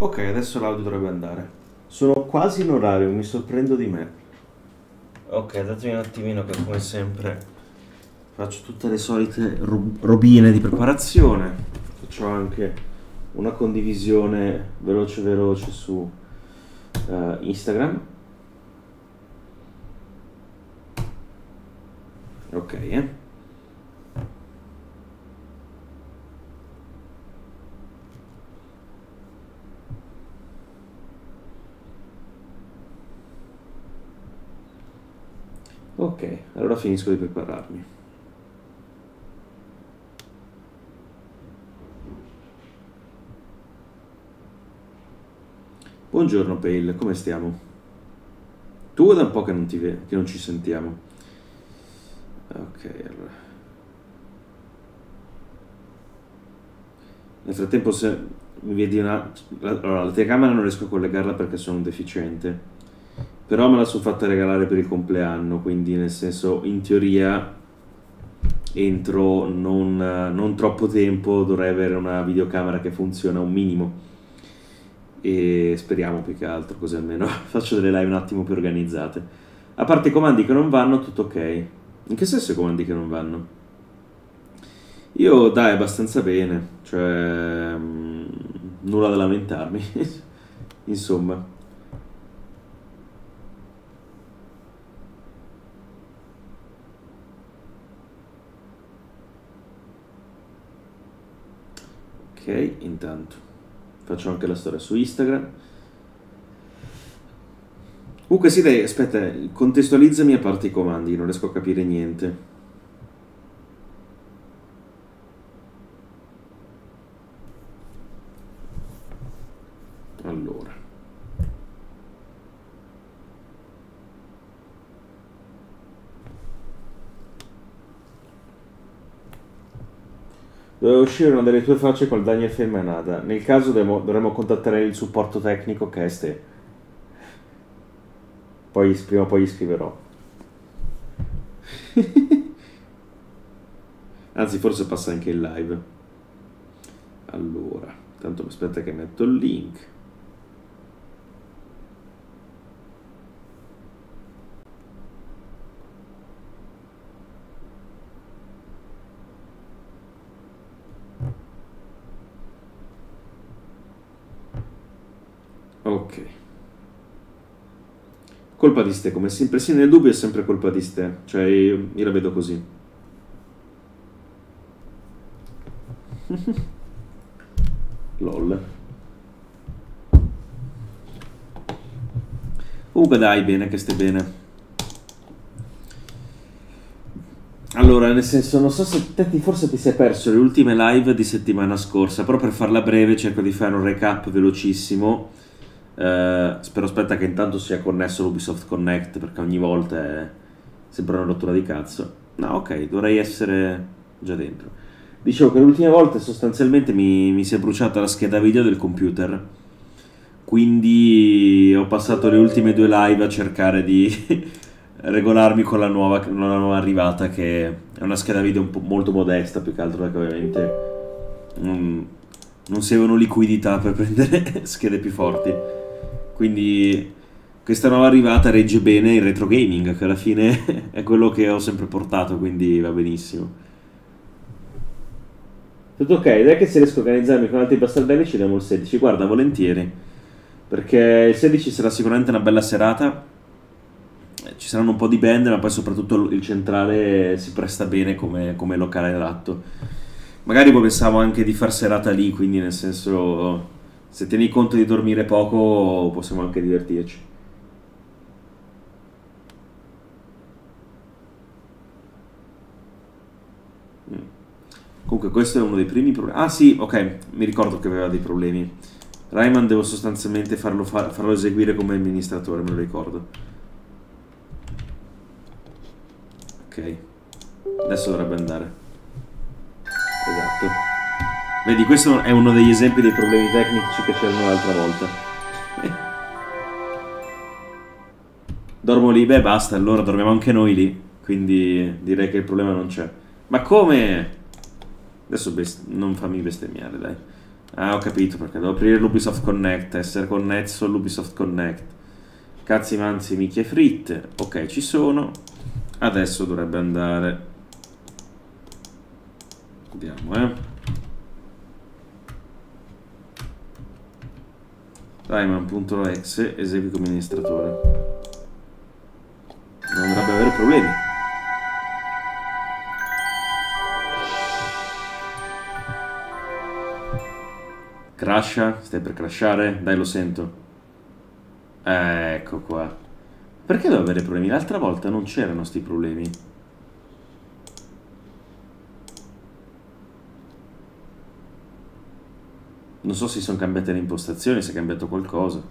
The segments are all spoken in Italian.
Ok, adesso l'audio dovrebbe andare. Sono quasi in orario, mi sorprendo di me. Ok, datemi un attimino che come sempre faccio tutte le solite robine di preparazione. Faccio anche una condivisione veloce veloce su Instagram. Ok, Ok, allora finisco di prepararmi. Buongiorno Pale, come stiamo? Tu è da un po' che non che non ci sentiamo. Ok, allora. Nel frattempo se mi vedi una... Allora, la telecamera non riesco a collegarla perché sono un deficiente. Però me la sono fatta regalare per il compleanno, quindi nel senso, in teoria, entro non troppo tempo dovrei avere una videocamera che funziona un minimo. E speriamo più che altro, così almeno faccio delle live un attimo più organizzate. A parte i comandi che non vanno, tutto ok. In che senso i comandi che non vanno? Io dai, abbastanza bene, cioè nulla da lamentarmi, insomma. Ok, intanto faccio anche la storia su Instagram. Comunque sì, dai, aspetta, contestualizzami a parte i comandi, non riesco a capire niente. Allora. Doveva uscire una delle tue facce col Daniel Femmanada. Nel caso dovremmo contattare il supporto tecnico che è Ste. Poi prima o poi gli scriverò. Anzi, forse passa anche in live. Allora, tanto aspetta che metto il link. Ok. Colpa di Ste, come sempre. Sì, nel dubbio è sempre colpa di Ste. Cioè, io la vedo così. LOL. Comunque dai, bene, che stai bene. Allora, nel senso, non so se te forse ti sei perso le ultime live di settimana scorsa, però per farla breve cerco di fare un recap velocissimo. Spero aspetta che intanto sia connesso l'Ubisoft Connect, perché ogni volta è sempre una rottura di cazzo. No, ok, dovrei essere già dentro. Dicevo che le ultime volte sostanzialmente mi si è bruciata la scheda video del computer, quindi ho passato le ultime due live a cercare di regolarmi con la nuova arrivata, che è una scheda video molto modesta, più che altro perché ovviamente non, non servono liquidità per prendere schede più forti. Quindi questa nuova arrivata regge bene il retro gaming, che alla fine è quello che ho sempre portato, quindi va benissimo. Tutto ok, dai che se riesco a organizzarmi con altri bastardelli ci diamo il 16. Guarda, volentieri. Perché il 16 sarà sicuramente una bella serata. Ci saranno un po' di band, ma poi soprattutto il centrale si presta bene come locale adatto. Magari poi pensavo anche di far serata lì, quindi nel senso, se tieni conto di dormire poco, possiamo anche divertirci. Mm. Comunque questo è uno dei primi problemi. Ah sì, ok, mi ricordo che aveva dei problemi. Rayman devo sostanzialmente farlo eseguire come amministratore, me lo ricordo. Ok, adesso dovrebbe andare. Esatto. Vedi, questo è uno degli esempi dei problemi tecnici che c'erano l'altra volta. Dormo lì, beh basta, allora dormiamo anche noi lì. Quindi direi che il problema non c'è. Ma come? Adesso non fammi bestemmiare, dai. Ah, ho capito perché devo aprire l'Ubisoft Connect, essere connesso all'Ubisoft Connect. Cazzi manzi, micchie fritte. Ok, ci sono. Adesso dovrebbe andare. Vediamo, Rayman.exe, esegui come amministratore. Non dovrebbe avere problemi. Crasha? Stai per crashare? Dai, lo sento. Ecco qua. Perché devo avere problemi? L'altra volta non c'erano sti problemi. Non so se sono cambiate le impostazioni, se è cambiato qualcosa.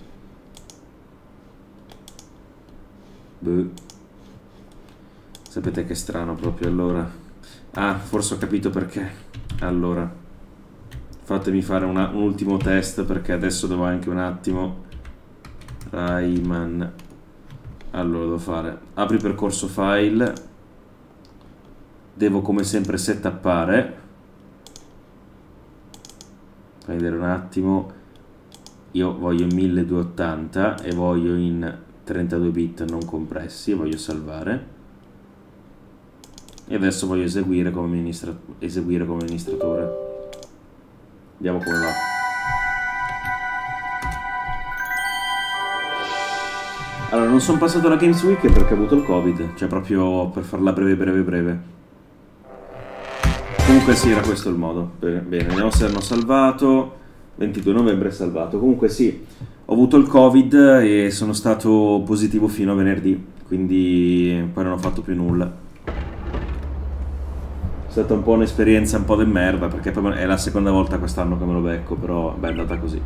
Boh. Sapete che strano proprio allora. Ah, forse ho capito perché. Allora, fatemi fare un ultimo test perché adesso devo anche un attimo. Rayman. Allora devo fare. Apri percorso file. Devo come sempre settappare. Fai vedere un attimo. Io voglio 1280 e voglio in 32 bit non compressi. Voglio salvare. E adesso voglio eseguire come amministratore. Vediamo come va. Allora, non sono passato alla Games Week perché ho avuto il Covid. Cioè, proprio per farla breve. Comunque sì, era questo il modo. Bene, vediamo se hanno salvato. 22 novembre è salvato. Comunque sì, ho avuto il Covid e sono stato positivo fino a venerdì. Quindi poi non ho fatto più nulla. È stata un po' un'esperienza un po' de merda, perché poi è la seconda volta quest'anno che me lo becco, però beh, è andata così.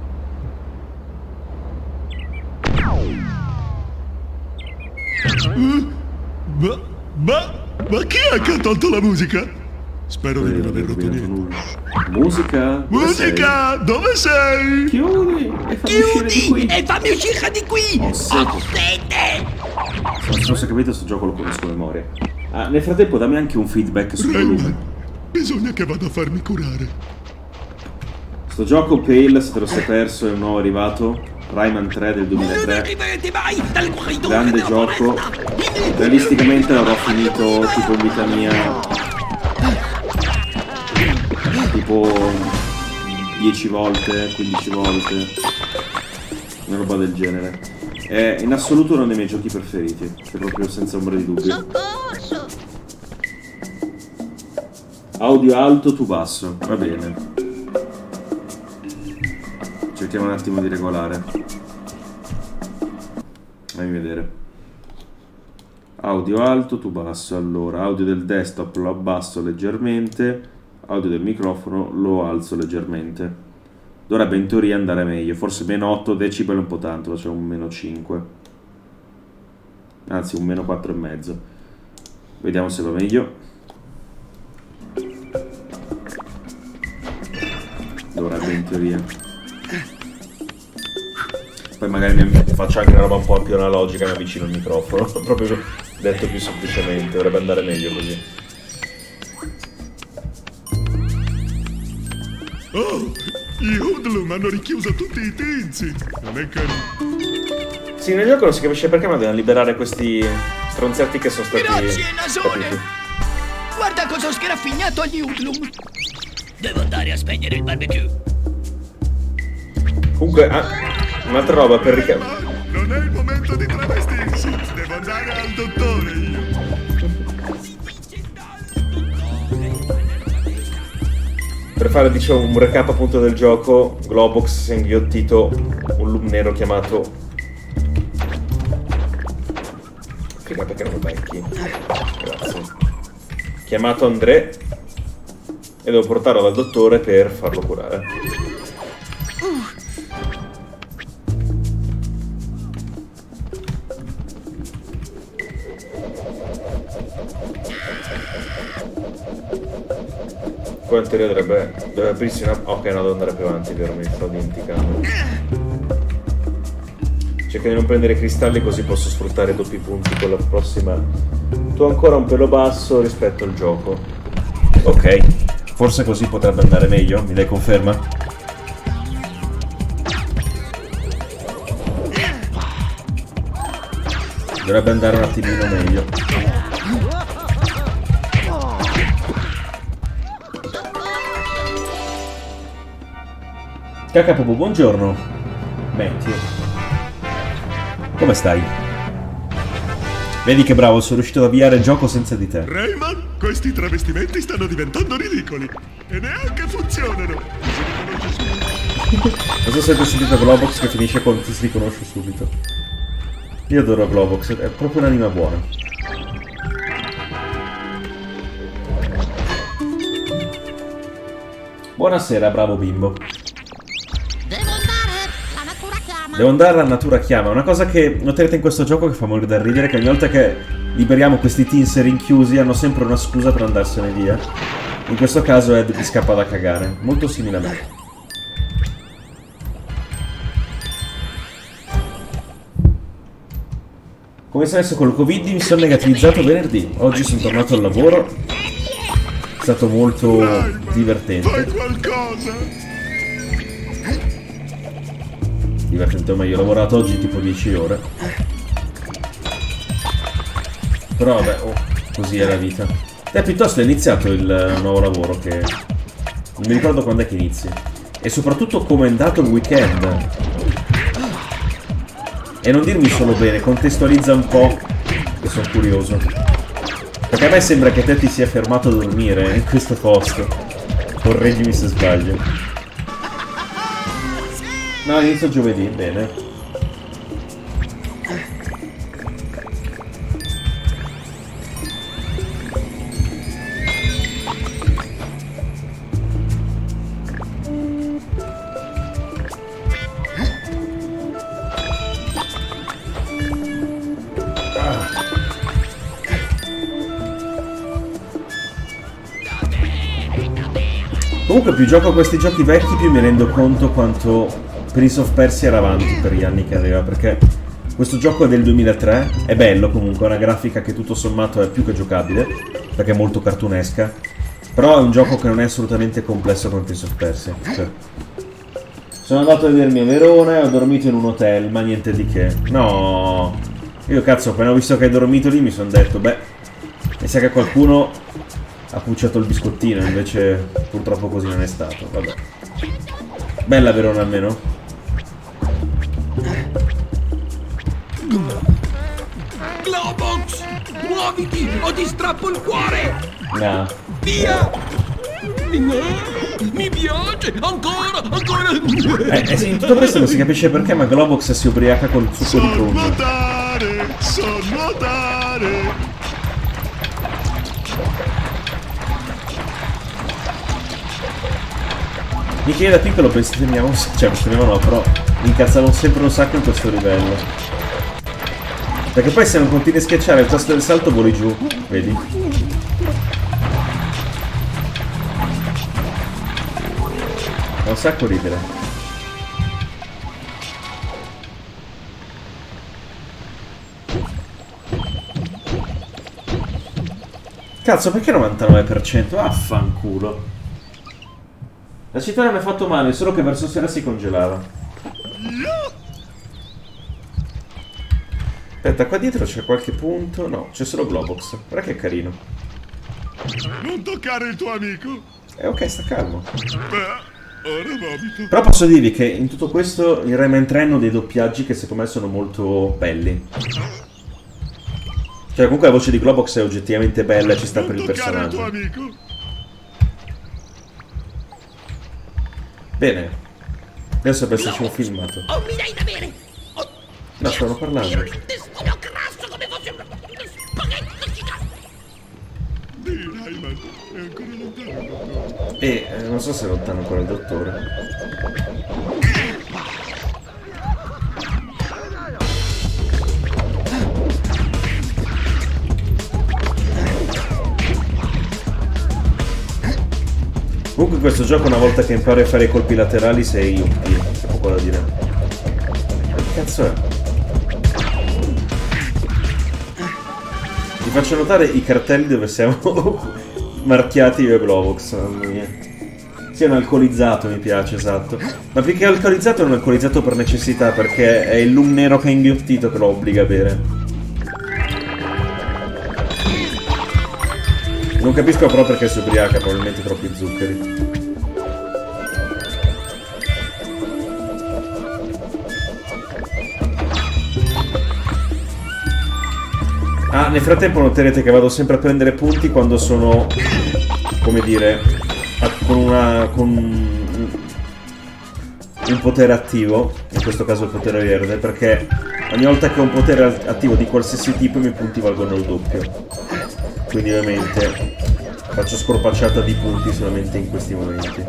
Ma chi è che ha tolto la musica? Spero di non aver rotto niente. Musica? Musica! Dove sei? Chiudi e fammi uscire di qui! Ho sete! Non so se capito, sto gioco lo conosco a memoria. Ah, nel frattempo dammi anche un feedback sul volume. Bisogna che vada a farmi curare. Sto gioco Pale, se te lo sei perso, è un nuovo arrivato. Rayman 3 del 2003. Grande gioco. Realisticamente l'avrò finito tipo in vita mia. Tipo 10 volte, 15 volte. Una roba del genere. È in assoluto uno dei miei giochi preferiti. Cioè proprio senza ombra di dubbio. Audio alto, tu basso. Va bene. Cerchiamo un attimo di regolare. Fammi vedere. Audio alto, tu basso. Allora, audio del desktop lo abbasso leggermente. Audio del microfono lo alzo leggermente. Dovrebbe in teoria andare meglio. Forse meno 8 decibel è un po' tanto. Facciamo un meno 5. Anzi, un meno 4,5. Vediamo se va meglio. Dovrebbe in teoria. Poi magari faccio anche una roba un po' più analogica, mi avvicino al microfono. Proprio detto più semplicemente. Dovrebbe andare meglio così. Oh, i hoodlum hanno richiuso tutti i tizi. Non è carino. Sì, nel gioco non si capisce perché, ma devono liberare questi stronzetti che sono stati... Grazie, Nasone! Guarda cosa ho sgraffignato agli hoodlum. Devo andare a spegnere il barbecue. Comunque, un'altra roba per richiamare. Non è il momento di travestirsi. Devo andare al dottore io. Per fare, diciamo, un recap appunto del gioco, Globox si è inghiottito un loop nero chiamato... Figa, perché non lo becchi? Grazie. Chiamato André. E devo portarlo dal dottore per farlo curare. Qua in teoria dovrebbe aprirsi una... Ok, no, devo andare più avanti, vero, mi sto dimenticando. Cerco di non prendere cristalli così posso sfruttare doppi punti con la prossima. Tu ancora un pelo basso rispetto al gioco. Ok, forse così potrebbe andare meglio, mi dai conferma? Dovrebbe andare un attimino meglio. Cacapopo, buongiorno. Matthew. Come stai? Vedi che bravo, sono riuscito ad avviare il gioco senza di te. Rayman, questi travestimenti stanno diventando ridicoli. E neanche funzionano. Non so se avete sentito Globox che finisce con ti si riconosce subito. Io adoro Globox, è proprio un'anima buona. Buonasera, bravo bimbo. Devo andare, la natura chiama. Una cosa che noterete in questo gioco che fa morire da ridere è che ogni volta che liberiamo questi teens rinchiusi hanno sempre una scusa per andarsene via. In questo caso Ed ti scappa da cagare. Molto simile a me. Come se adesso col Covid mi sono negativizzato venerdì. Oggi sono tornato al lavoro. È stato molto divertente. Fai qualcosa! Divertente, ma io ho lavorato oggi tipo 10 ore. Però vabbè, così è la vita. Te piuttosto hai iniziato il nuovo lavoro che... non mi ricordo quando è che inizi. E soprattutto come è andato il weekend. E non dirmi solo bene, contestualizza un po', che sono curioso. Perché a me sembra che te ti sia fermato a dormire in questo posto. Correggimi se sbaglio. No, inizio giovedì, bene. Comunque più gioco a questi giochi vecchi più mi rendo conto quanto Prince of Persia era avanti per gli anni che aveva, perché questo gioco è del 2003, è bello comunque, ha una grafica che tutto sommato è più che giocabile, perché è molto cartunesca, però è un gioco che non è assolutamente complesso come Prince of Persia. Cioè, sono andato a vedermi a Verona e ho dormito in un hotel, ma niente di che. No, io cazzo appena ho visto che hai dormito lì mi sono detto, beh, mi sa che qualcuno ha pucciato il biscottino, invece purtroppo così non è stato, vabbè. Bella Verona almeno? Globox! Muoviti o ti strappo il cuore! No. Via! Mi piace! Ancora! Ancora! Sì, in tutto questo non si capisce perché, ma Globox si ubriaca col succo di prune. So nuotare! Mi chiede da piccolo bestemmiavo, cioè bestemmiavo no, però mi incazzavo sempre un sacco in questo livello. Perché poi se non continui a schiacciare il tasto del salto voli giù, vedi? Fa un sacco ridere. Cazzo, perché 99%? Affanculo. La città non mi ha fatto male, solo che verso sera si congelava. Aspetta, qua dietro c'è qualche punto. No, c'è solo Globox. Guarda che carino. Non toccare il tuo amico. Ok, sta calmo. Beh, ora vomito. Però posso dirvi che in tutto questo in Rayman 3 hanno dei doppiaggi che secondo me sono molto belli. Cioè comunque la voce di Globox è oggettivamente bella e ci sta per il personaggio. Non toccare il tuo amico. Bene. Adesso penso sia un filmato. Oh, mi dai da bere! Oh, No, stanno parlando. ero un intestino grasso come fosse uno spaghetti cocinato! Dì, Rayman, è ancora lontano. Non so se è lontano ancora il dottore. Comunque in questo gioco una volta che impari a fare i colpi laterali sei un P, c'è poco da dire. Che cazzo è? Ti faccio notare i cartelli dove siamo marchiati io e Globox, mamma mia. Sì, è un alcolizzato, mi piace, esatto. Ma più che alcolizzato è un alcolizzato per necessità, perché è il lum nero che è inghiottito che lo obbliga a bere. Non capisco però perché si ubriaca, probabilmente troppi zuccheri. Ah, nel frattempo noterete che vado sempre a prendere punti quando sono, come dire, con un potere attivo, in questo caso il potere verde, perché ogni volta che ho un potere attivo di qualsiasi tipo i miei punti valgono il doppio. Quindi ovviamente faccio scorpacciata di punti solamente in questi momenti.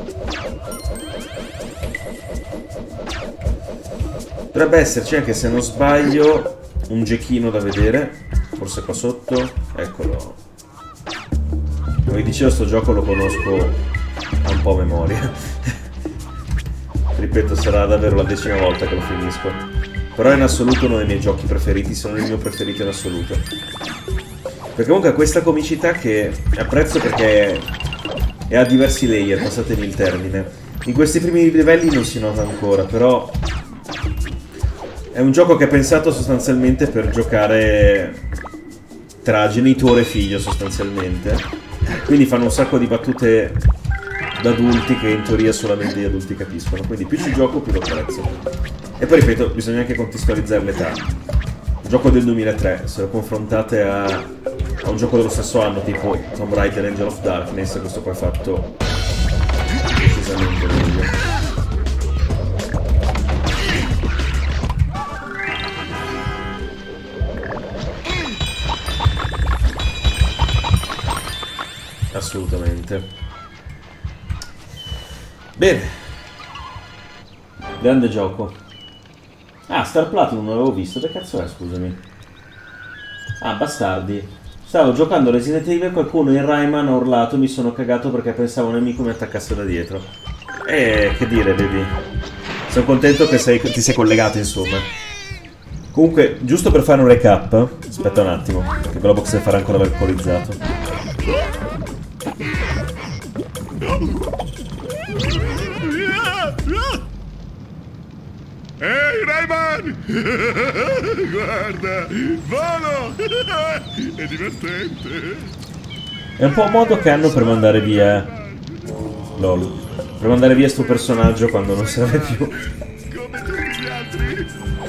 Dovrebbe esserci anche, se non sbaglio, un giochino da vedere. Forse qua sotto. Eccolo. Come dicevo, sto gioco lo conosco a un po' a memoria. Ripeto, sarà davvero la 10ª volta che lo finisco. Però è in assoluto uno dei miei giochi preferiti, se non il mio preferito in assoluto. Perché comunque ha questa comicità che apprezzo, perché ha diversi layer, passatemi il termine. In questi primi livelli non si nota ancora, però è un gioco che è pensato sostanzialmente per giocare tra genitore e figlio, sostanzialmente. Quindi fanno un sacco di battute da adulti che in teoria solamente gli adulti capiscono. Quindi più ci gioco più lo apprezzo. E poi ripeto, bisogna anche contestualizzare l'età. Gioco del 2003, se lo confrontate a un gioco dello stesso anno tipo Tomb Raider Angel of Darkness, questo qua è fatto decisamente meglio. Assolutamente. Bene. Grande gioco. Ah, Star Platinum non l'avevo visto. Che cazzo è, scusami? Ah, bastardi. Stavo giocando Resident Evil, qualcuno in Rayman ha urlato, mi sono cagato perché pensavo un nemico mi attaccasse da dietro. Che dire, baby. Sono contento che ti sei collegato, insomma. Comunque, giusto per fare un recap, aspetta un attimo, perché Globox deve fare ancora vaporizzato. Ehi, Rayman! Guarda, volo! È divertente! È un po' un modo che hanno per mandare via LOL. Per mandare via sto personaggio quando non serve più. Come tutti gli altri!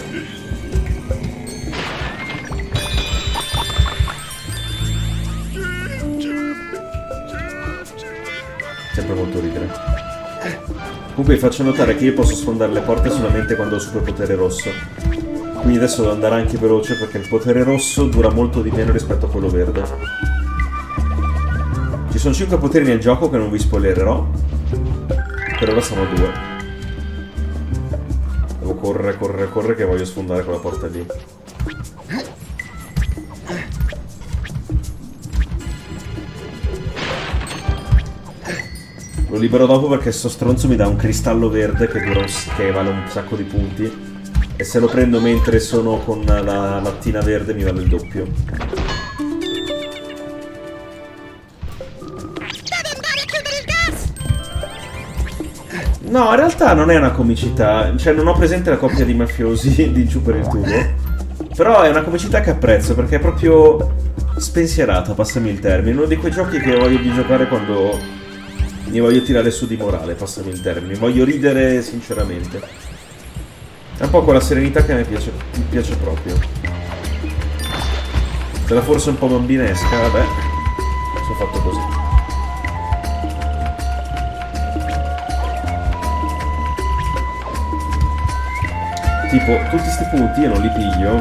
Sempre molto ridere. Comunque vi faccio notare che io posso sfondare le porte solamente quando ho il superpotere rosso. Quindi adesso devo andare anche veloce perché il potere rosso dura molto di meno rispetto a quello verde. Ci sono 5 poteri nel gioco che non vi spoilererò. Per ora sono 2. Devo correre che voglio sfondare quella porta lì. Lo libero dopo perché sto stronzo mi dà un cristallo verde che vale un sacco di punti. E se lo prendo mentre sono con la lattina verde mi vale il doppio. Devi andare a chiudere il gas! No, in realtà non è una comicità. Cioè, non ho presente la coppia di mafiosi di Giù per il tubo. Però è una comicità che apprezzo perché è proprio spensierata, passami il termine. Uno di quei giochi che voglio di giocare quando mi voglio tirare su di morale, passami il termine. Voglio ridere sinceramente. È un po' quella serenità che a me mi piace proprio. Sarà forse un po' bambinesca, vabbè. Sono fatto così. Tipo, tutti questi punti io non li piglio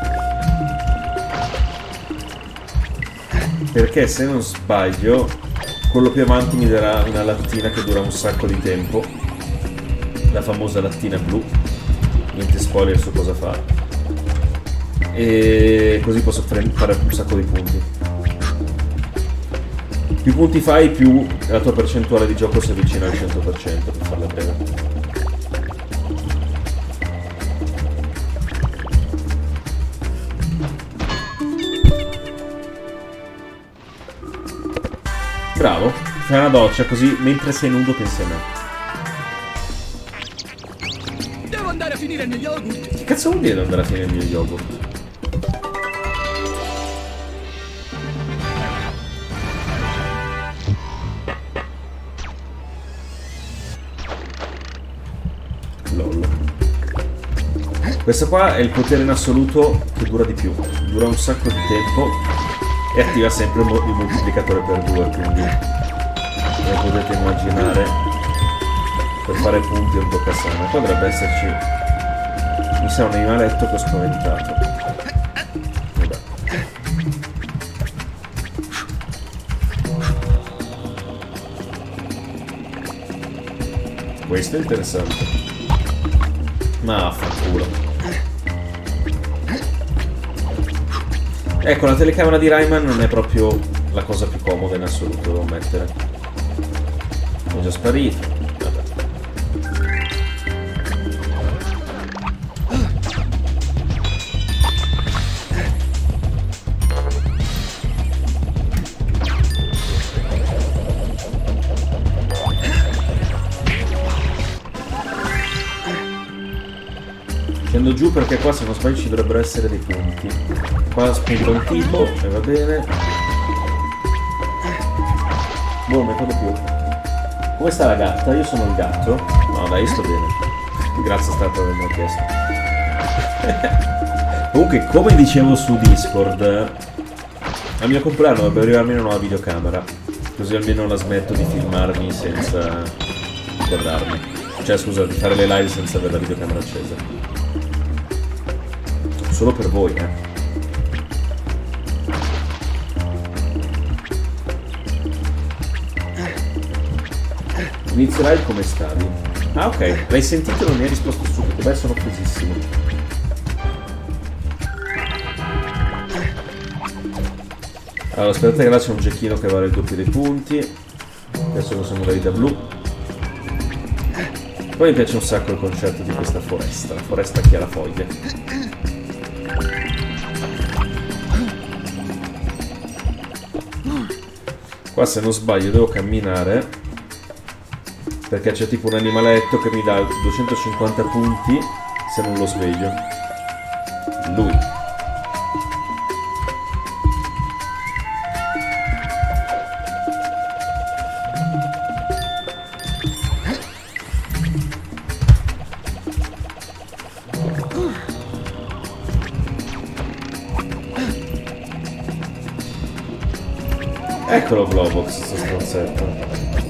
perché se non sbaglio quello più avanti mi darà una lattina che dura un sacco di tempo, la famosa lattina blu. Niente spoiler su cosa fa. E così posso fare un sacco di punti. Più punti fai, più la tua percentuale di gioco si avvicina al 100%, per farla breve. Bravo, fai una doccia così mentre sei nudo pensi a me. Devo andare a finire negli yogurt. Che cazzo vuol dire andare a finire il mio yogurt? LOL. Questo qua è il potere in assoluto che dura di più. Dura un sacco di tempo e attiva sempre il moltiplicatore per 2, quindi come potete immaginare per fare punti è un po' cassano. Qua dovrebbe esserci, mi sa, un animaletto che ho spaventato. Vabbè. Questo è interessante. Ma fanculo. Ecco, la telecamera di Rayman non è proprio la cosa più comoda in assoluto, devo ammettere. È già sparito. Vabbè. Scendo giù perché qua, se non sbaglio, ci dovrebbero essere dei punti. Qua spunta un tipo e va bene. Boh, non mi ricordo più. Come sta la gatta? Io sono il gatto. No dai, io sto bene. Grazie a stato che mi ha chiesto. Comunque, come dicevo su Discord, al mio compleanno dovrebbe arrivarmi una nuova videocamera. Così almeno la smetto di filmarmi senza guardarmi. Cioè scusa, di fare le live senza avere la videocamera accesa. Solo per voi, Inizio live come stavi? Ah ok, l'hai sentito e non mi hai risposto subito. Beh, sono offesissimo. Allora, aspettate che là c'è un gecchino che vale il doppio dei punti. Adesso che sono modalità blu. Poi mi piace un sacco il concetto di questa foresta. La foresta che ha la foglia. Qua, se non sbaglio, devo camminare perché c'è tipo un animaletto che mi dà 250 punti se non lo sveglio. Lui. Eccolo Globox, sto stronzetto.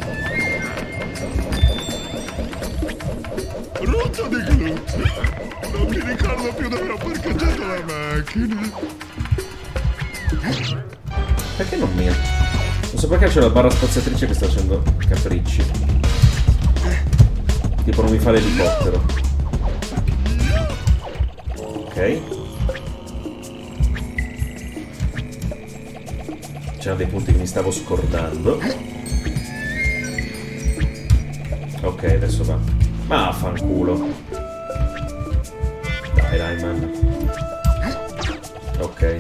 Rotto di glutine! Non mi ricordo più dove ho parcheggiato la macchina. Perché non mi... Non so perché c'è la barra spaziatrice che sta facendo capricci. Tipo non mi fa l'elicottero. Ok. C'erano dei punti che mi stavo scordando. Ok, adesso va. Ma fanculo. Dai, Rayman. Ok.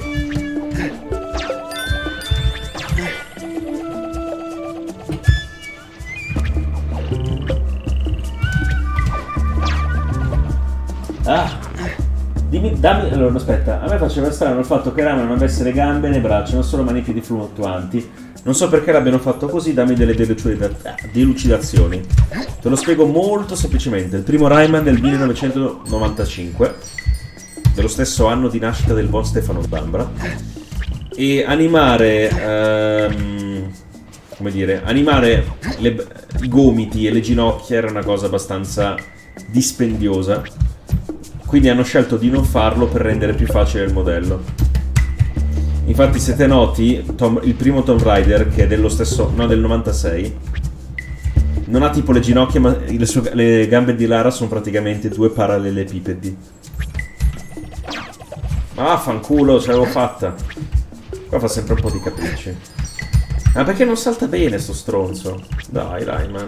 Ah! Dammi, allora aspetta, a me faceva strano il fatto che Rayman non avesse le gambe né braccia, non solo mani e piedi fluttuanti. Non so perché l'abbiano fatto così, dammi delle delucidazioni. Te lo spiego molto semplicemente. Il primo Rayman del 1995, dello stesso anno di nascita del buon Stefano Bambra. E animare, come dire, animare i gomiti e le ginocchia era una cosa abbastanza dispendiosa. Quindi hanno scelto di non farlo per rendere più facile il modello. Infatti, se te noti, il primo Tomb Raider, che è dello stesso, no, del 96, non ha tipo le ginocchia, ma le gambe di Lara sono praticamente due parallelepipedi. Ma vaffanculo, ce l'avevo fatta. Qua fa sempre un po' di capricci. Ma perché non salta bene sto stronzo? Dai, Rayman.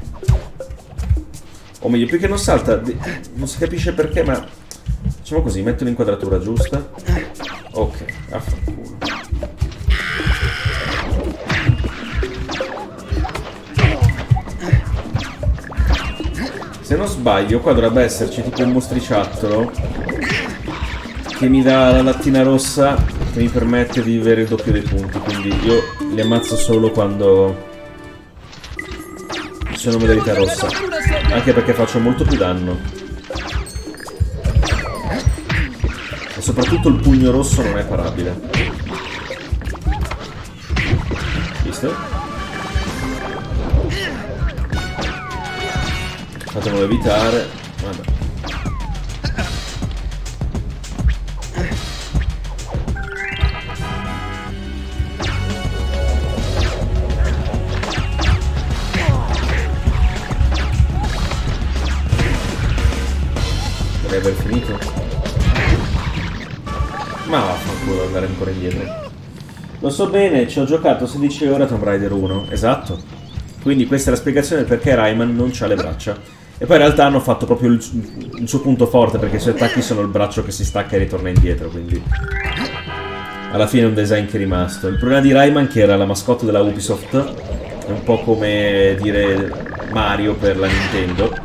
O meglio, più che non salta, non si capisce perché, ma facciamo così, metto l'inquadratura giusta. Ok, affanculo. Se non sbaglio, qua dovrebbe esserci tipo un mostriciattolo che mi dà la lattina rossa che mi permette di avere il doppio dei punti, quindi io li ammazzo solo quando sono modalità rossa. Anche perché faccio molto più danno. E soprattutto il pugno rosso non è parabile. Visto? Fatemelo evitare. Vabbè. Dovrei aver finito. Ma vaffanculo andare ancora indietro. Lo so bene, ci ho giocato 16 ore a Tomb Raider 1. Esatto. Quindi questa è la spiegazione del perché Rayman non c'ha le braccia. E poi in realtà hanno fatto proprio il suo punto forte, perché i suoi attacchi sono il braccio che si stacca e ritorna indietro, quindi alla fine è un design che è rimasto. Il problema di Rayman, che era la mascotte della Ubisoft, è un po' come dire Mario per la Nintendo,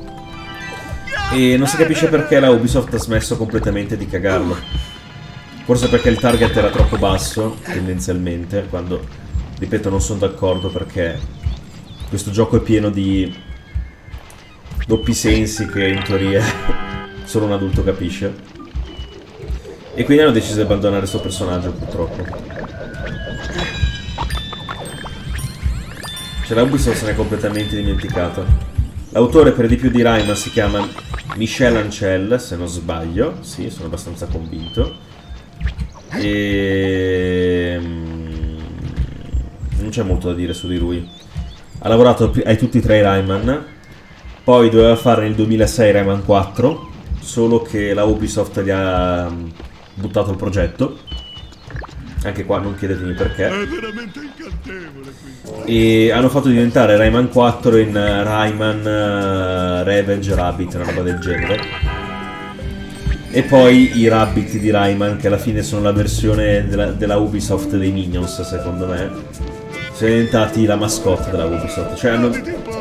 e non si capisce perché la Ubisoft ha smesso completamente di cagarlo. Forse perché il target era troppo basso, tendenzialmente, quando, ripeto, non sono d'accordo, perché questo gioco è pieno di doppi sensi che in teoria solo un adulto capisce. E quindi hanno deciso di abbandonare questo personaggio, purtroppo. Cioè la Ubisoft se n'è completamente dimenticata. L'autore per di più di Rayman si chiama Michel Ancel, se non sbaglio. Sì, sono abbastanza convinto. E non c'è molto da dire su di lui. Ha lavorato ai tutti e tre i Rayman. Poi doveva fare nel 2006 Rayman 4, solo che la Ubisoft gli ha buttato il progetto. Anche qua non chiedetemi perché. È veramente incantevole qui. E hanno fatto diventare Rayman 4 in Rayman Revenge Rabbit, una roba del genere. E poi i Rabbit di Rayman, che alla fine sono la versione della Ubisoft dei Minions, secondo me, sono diventati la mascotte della Ubisoft. Cioè hanno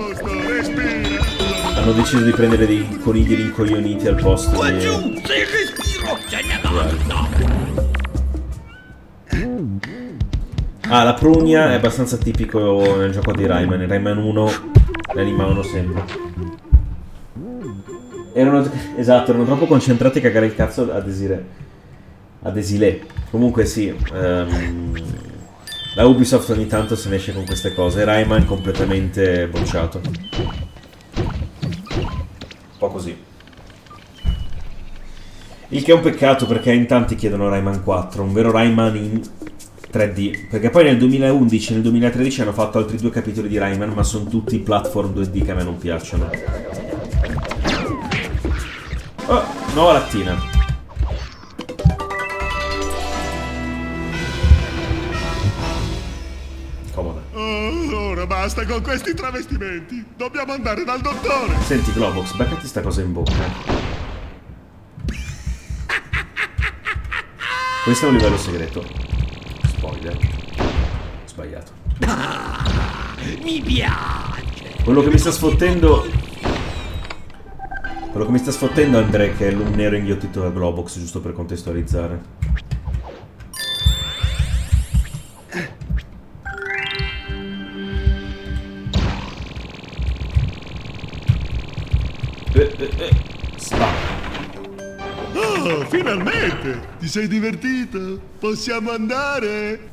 deciso di prendere dei conigli rincoglioniti al posto di... Ah, la prugna è abbastanza tipico nel gioco di Rayman. In Rayman 1 le animavano sempre. Esatto, erano troppo concentrati a cagare il cazzo a Desile. Comunque sì, la Ubisoft ogni tanto se ne esce con queste cose. Rayman completamente bocciato. Un po' così. Il che è un peccato, perché in tanti chiedono Rayman 4, un vero Rayman in 3D. Perché poi nel 2011 e nel 2013 hanno fatto altri 2 capitoli di Rayman, ma sono tutti platform 2D che a me non piacciono. Oh, nuova lattina. Comoda. Ora basta con questi travestimenti. Dobbiamo andare dal dottore. Senti Globox, beccati sta cosa in bocca. Questo è un livello segreto. Spoiler. Sbagliato. Mi piace. Quello che mi sta sfottendo Andrea, che è l'un nero inghiottito da Globox, giusto per contestualizzare. Spacca. Oh, finalmente! Ti sei divertito? Possiamo andare?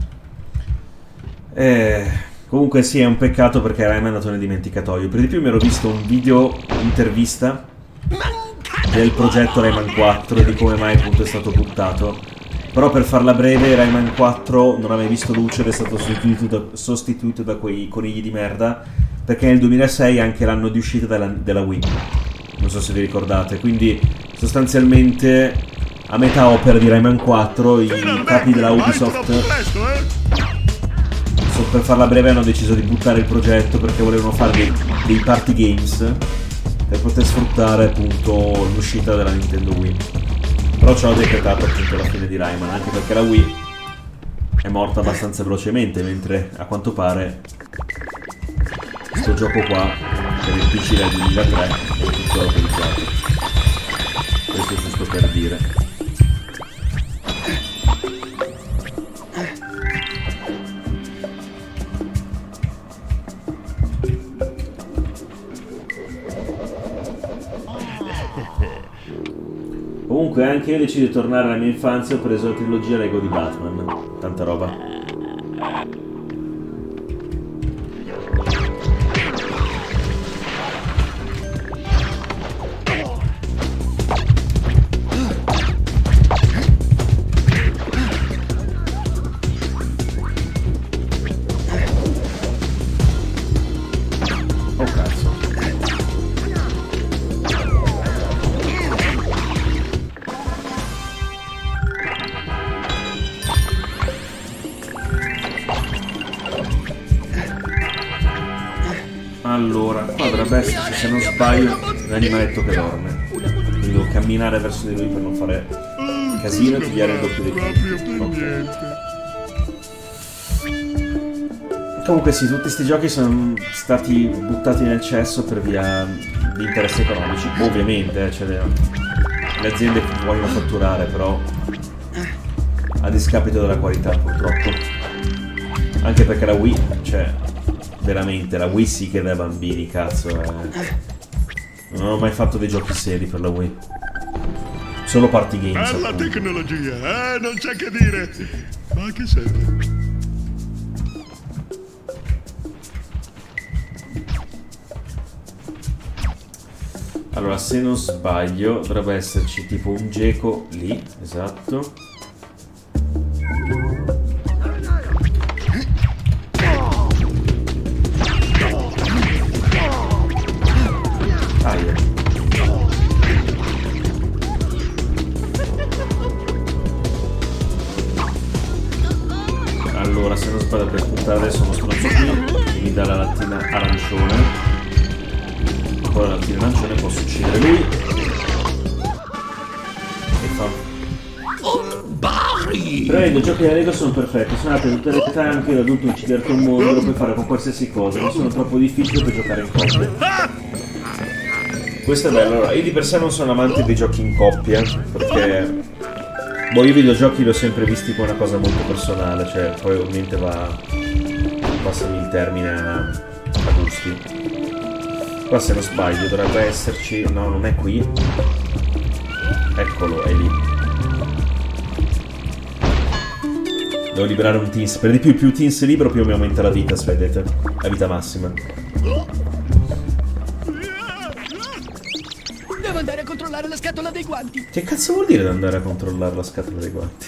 Comunque sì, è un peccato perché Rayman è andato nel dimenticatoio. Per di più mi ero visto un video intervista del progetto Rayman 4 e di come mai appunto è stato buttato. Però per farla breve, Rayman 4 non ha mai visto luce ed è stato sostituito da quei conigli di merda, perché nel 2006 è anche l'anno di uscita della Wii. Non so se vi ricordate. Quindi sostanzialmente a metà opera di Rayman 4 i capi della Ubisoft, per farla breve, hanno deciso di buttare il progetto perché volevano fare dei party games per poter sfruttare appunto l'uscita della Nintendo Wii. Però ci hanno decretato appunto la fine di Rayman, anche perché la Wii è morta abbastanza velocemente, mentre a quanto pare questo gioco qua per il PC del 2003 è tuttora utilizzato. Questo è giusto per dire. Comunque anche io decido di tornare alla mia infanzia, ho preso la trilogia Lego di Batman. Tanta roba. Allora, qua dovrebbe esserci, se non sbaglio, l'animaletto che dorme. Quindi devo camminare verso di lui per non fare casino e pigliare il doppio dei punti. Okay. Comunque sì, tutti questi giochi sono stati buttati nel cesso per via di interessi economici. Ovviamente, cioè le aziende vogliono fatturare, però a discapito della qualità, purtroppo. Anche perché la Wii, cioè... veramente, la Wii sì che è da bambini, cazzo. Non ho mai fatto dei giochi seri per la Wii. Solo party games. Bella appunto. tecnologia, non c'è che dire. Ma che serve? Allora, se non sbaglio, dovrebbe esserci tipo un geco lì, esatto. Allora, se non sbaglio, per puntare adesso uno stronzo qui, mi dà la lattina arancione. Poi la lattina arancione posso uccidere lui. E fa. Però i videogiochi da Lego sono perfetti, sono nati tutte le età, anche l'adulto ucciderti un mondo, lo puoi fare con qualsiasi cosa, non sono troppo difficili per giocare in coppia. Questo è bello. Allora, io di per sé non sono amante dei giochi in coppia, perché boh, io i videogiochi li ho sempre visti come una cosa molto personale, cioè poi ovviamente va, passami il termine, a gusti. Qua se non sbaglio dovrebbe esserci, no non è qui, eccolo, è lì. Devo liberare un teens, per di più teens libero più mi aumenta la vita, se vedete, la vita massima. Devo andare a controllare la scatola dei guanti. Che cazzo vuol dire andare a controllare la scatola dei guanti?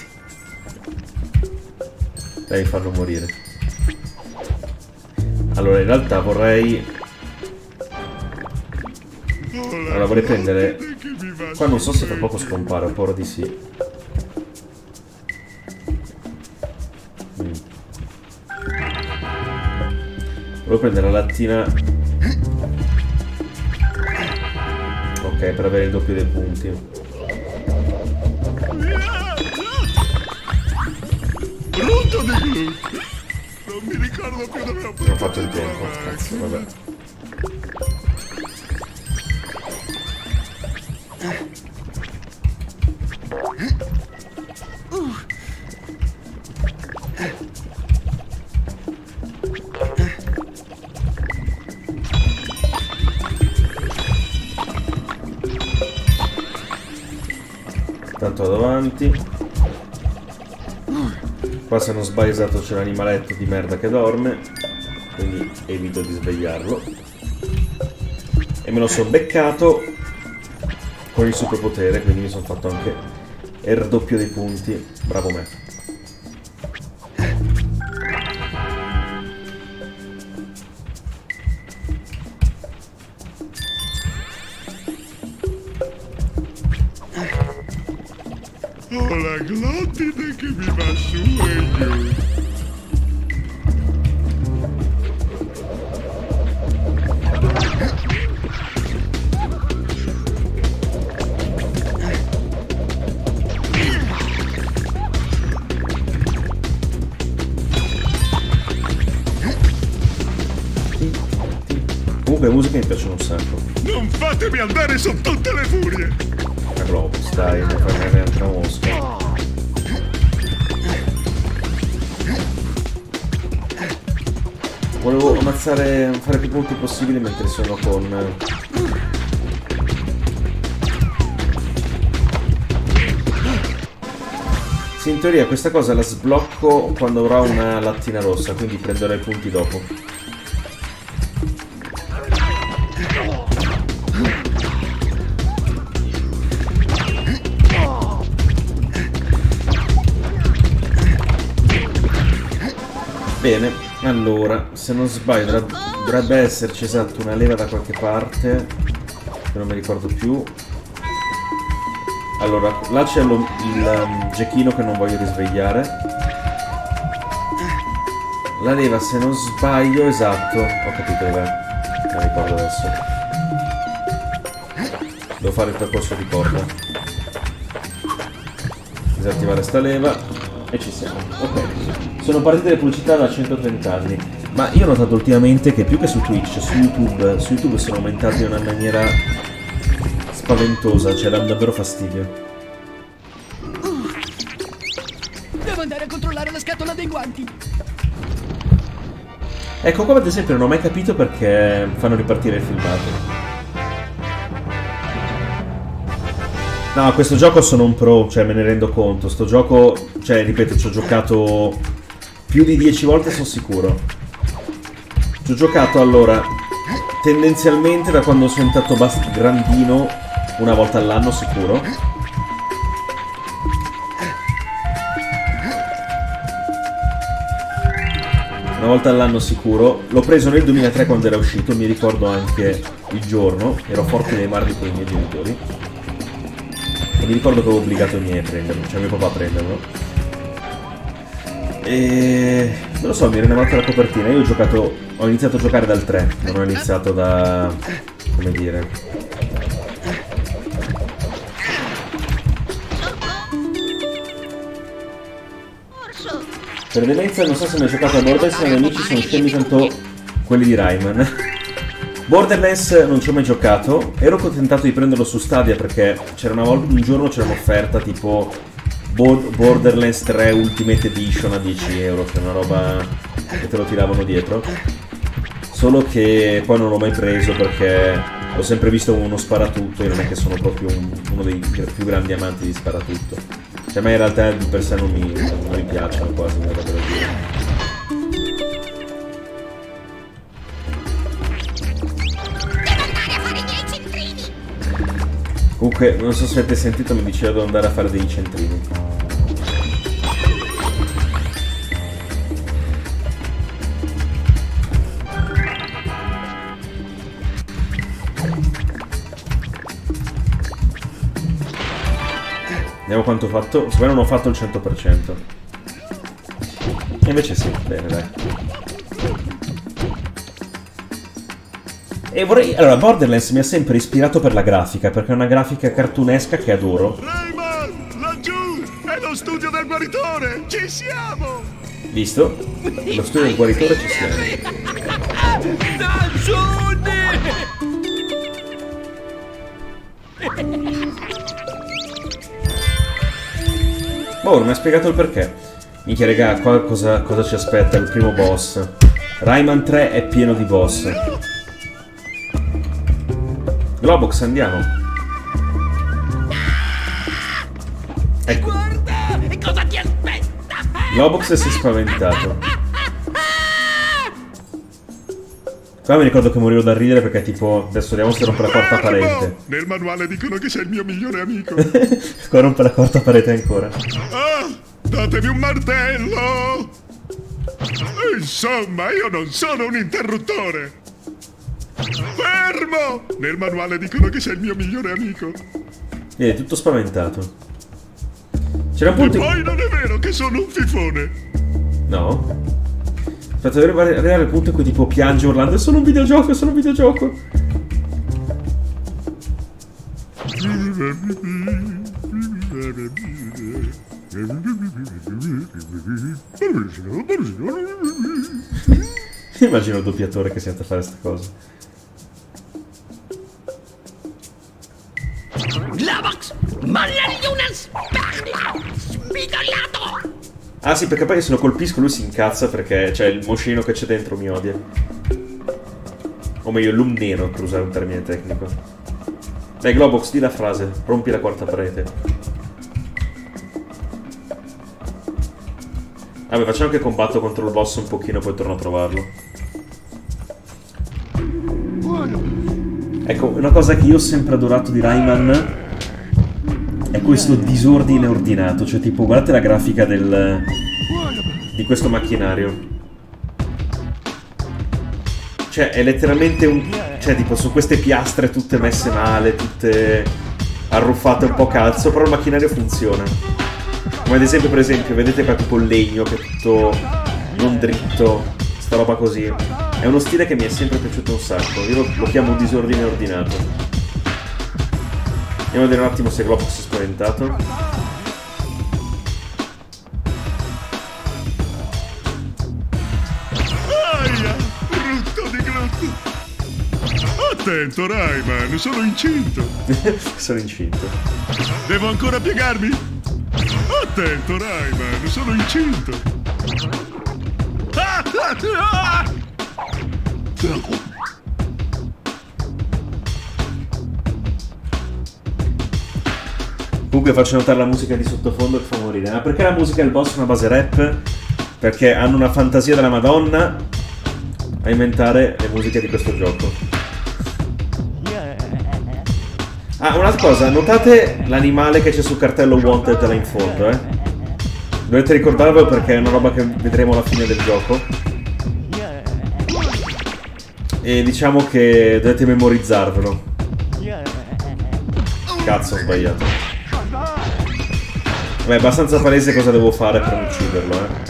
Devi farlo morire. Allora, in realtà vorrei... Allora, vorrei prendere... Qua non so se tra poco scompare, ho paura di sì. Volevo prendere la lattina... Ok, per avere il doppio dei punti. Brutto di glutine. Non mi ricordo più dove ho Non ho fatto il tempo, cazzo, vabbè. Tanto davanti. Qua se non sbaglio esatto c'è l'animaletto di merda che dorme, quindi evito di svegliarlo. E me lo sono beccato con il superpotere, quindi mi sono fatto anche il raddoppio dei punti. Bravo me. Ho la glottide che mi va su e giù. Comunque le musiche mi piacciono un sacco. Non fatemi andare su tutte le furie. Globus, dai, non fai neanche una mosca. Volevo ammazzare, fare più punti possibili mentre sono con Sì, in teoria questa cosa la sblocco quando avrò una lattina rossa, quindi prenderò i punti dopo. Bene, allora, se non sbaglio dovrebbe esserci esatto una leva da qualche parte, che non mi ricordo più. Allora, là c'è il gecchino che non voglio risvegliare. La leva, se non sbaglio, esatto, ho capito dov'è, non ricordo adesso. Devo fare il percorso di corda. Disattivare sta leva e ci siamo, ok. Sono partite le pubblicità da 130 anni. Ma io ho notato ultimamente che più che su Twitch, su YouTube sono aumentati in una maniera spaventosa, cioè danno davvero fastidio. Devo andare a controllare la scatola dei guanti. Ecco, qua ad esempio non ho mai capito perché fanno ripartire il filmato. No, questo gioco sono un pro, cioè me ne rendo conto. Sto gioco, cioè ripeto, ci ho giocato più di 10 volte, sono sicuro. Ci ho giocato allora tendenzialmente da quando sono diventato grandino, una volta all'anno sicuro. Una volta all'anno sicuro. L'ho preso nel 2003 quando era uscito, mi ricordo anche il giorno, ero forte nei mardi con i miei genitori. E mi ricordo che avevo obbligato i miei a prenderlo, cioè mio papà a prenderlo. E non lo so, mi ero innamorato della copertina. Io ho iniziato a giocare dal 3, non ho iniziato da, come dire, per demenza. Non so se mi hai giocato a Borderlands, ma i miei amici sono scemi tanto quelli di Rayman. Borderlands non ci ho mai giocato, ero contentato di prenderlo su Stadia perché c'era un giorno c'era un'offerta tipo Borderlands 3 Ultimate Edition a 10 euro, cioè una roba che te lo tiravano dietro. Solo che poi non l'ho mai preso perché ho sempre visto uno sparatutto e non è che sono proprio uno dei più grandi amanti di sparatutto. Cioè a me in realtà di per sé non mi piacciono quasi, mi verrebbe da dire. Comunque, non so se avete sentito, mi diceva devo andare a fare dei centrini. Vediamo quanto ho fatto. Secondo me non ho fatto il 100%. E invece sì, bene, dai. E vorrei... Allora, Borderlands mi ha sempre ispirato per la grafica, perché è una grafica cartunesca che adoro. Rayman, laggiù! È lo studio del guaritore! Ci siamo! Visto? Lo studio del guaritore ci siamo. Oh, non mi ha spiegato il perché. Minchia, raga, qua cosa ci aspetta? Il primo boss. Rayman 3 è pieno di boss. Globox, andiamo. Ecco. Guarda! E cosa ti aspetta? Globox si è spaventato. Qua mi ricordo che morivo da ridere perché tipo... Adesso vediamo se rompe la quarta parete. Nel manuale dicono che sei il mio migliore amico. Qua rompe la quarta parete ancora. Ah, datemi un martello! Insomma, io non sono un interruttore. Fermo! Nel manuale dicono che sei il mio migliore amico. È tutto spaventato. C'era un punto... E poi non è vero che sono un fifone. No. Aspetta, devo arrivare al punto in cui tipo piange urlando è solo un videogioco, è solo un videogioco. Immagino il doppiatore che si mette a fare queste cose. Globox! Mollagli una sperla! Spidolato! Ah sì, perché poi se lo colpisco lui si incazza perché c'è il moscino che c'è dentro mi odia. O meglio, l'umneno, per usare un termine tecnico. Dai Globox, di la frase, rompi la quarta parete. Vabbè, facciamo che combatto contro il boss un pochino, poi torno a trovarlo. Ecco, una cosa che io ho sempre adorato di Rayman è questo disordine ordinato. Cioè, tipo, guardate la grafica di questo macchinario. Cioè, è letteralmente un... Cioè, tipo, su queste piastre tutte messe male, tutte arruffate un po' cazzo, però il macchinario funziona. Come ad esempio, per esempio, vedete qua tipo il legno che è tutto non dritto, sta roba così. È uno stile che mi è sempre piaciuto un sacco. Io lo chiamo un disordine ordinato. Andiamo a vedere un attimo se Globox si è spaventato. Aia! Brutto di glutto! Attento, Rayman, sono incinto! Sono incinto. Devo ancora piegarmi? Attento, Rayman, sono incinto! Comunque faccio notare la musica di sottofondo che fa morire. Ma perché la musica del boss è una base rap? Perché hanno una fantasia della Madonna a inventare le musiche di questo gioco. Ah, un'altra cosa, notate l'animale che c'è sul cartello Wanted là in fondo, eh? Dovete ricordarvelo perché è una roba che vedremo alla fine del gioco. E diciamo che dovete memorizzarvelo. Cazzo, ho sbagliato. Beh, è abbastanza palese cosa devo fare per non ucciderlo, eh.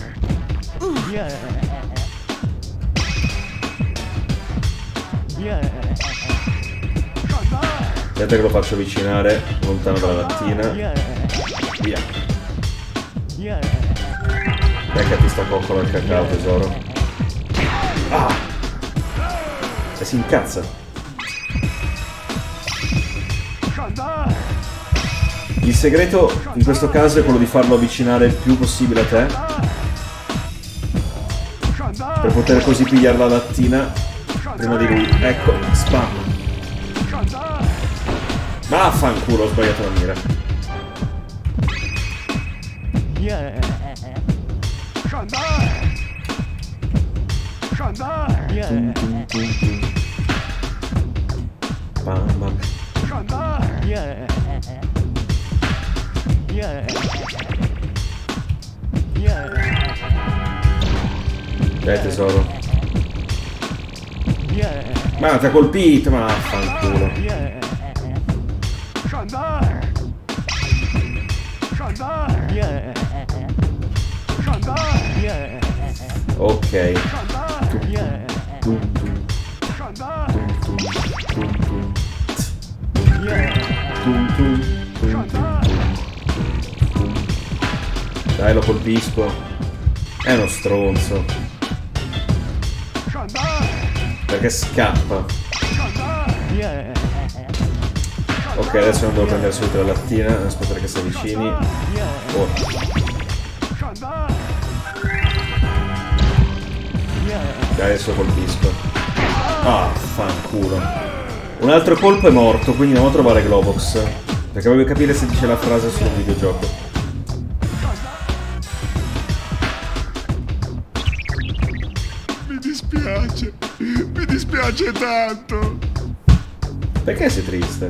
Aspetta che lo faccio avvicinare lontano dalla lattina. Via. Beccati sta coccola al cacao, tesoro. Ah! E si incazza. Il segreto in questo caso è quello di farlo avvicinare il più possibile a te, per poter così pigliare la lattina prima di lui. Ecco, spam. Vaffanculo, ho sbagliato la mira. Bam, bam. Tesoro. Ma ti ha colpito, ma vaffanculo. Ok. Dai, lo colpisco. È uno stronzo. Perché scappa. Ok, adesso non devo prendere subito la lattina. Aspettare che si avvicini. Oh. Dai, adesso lo colpisco. Ah, fanculo. Un altro colpo è morto, quindi andiamo a trovare Globox. Perché voglio capire se dice la frase sul videogioco. Mi dispiace tanto. Perché sei triste?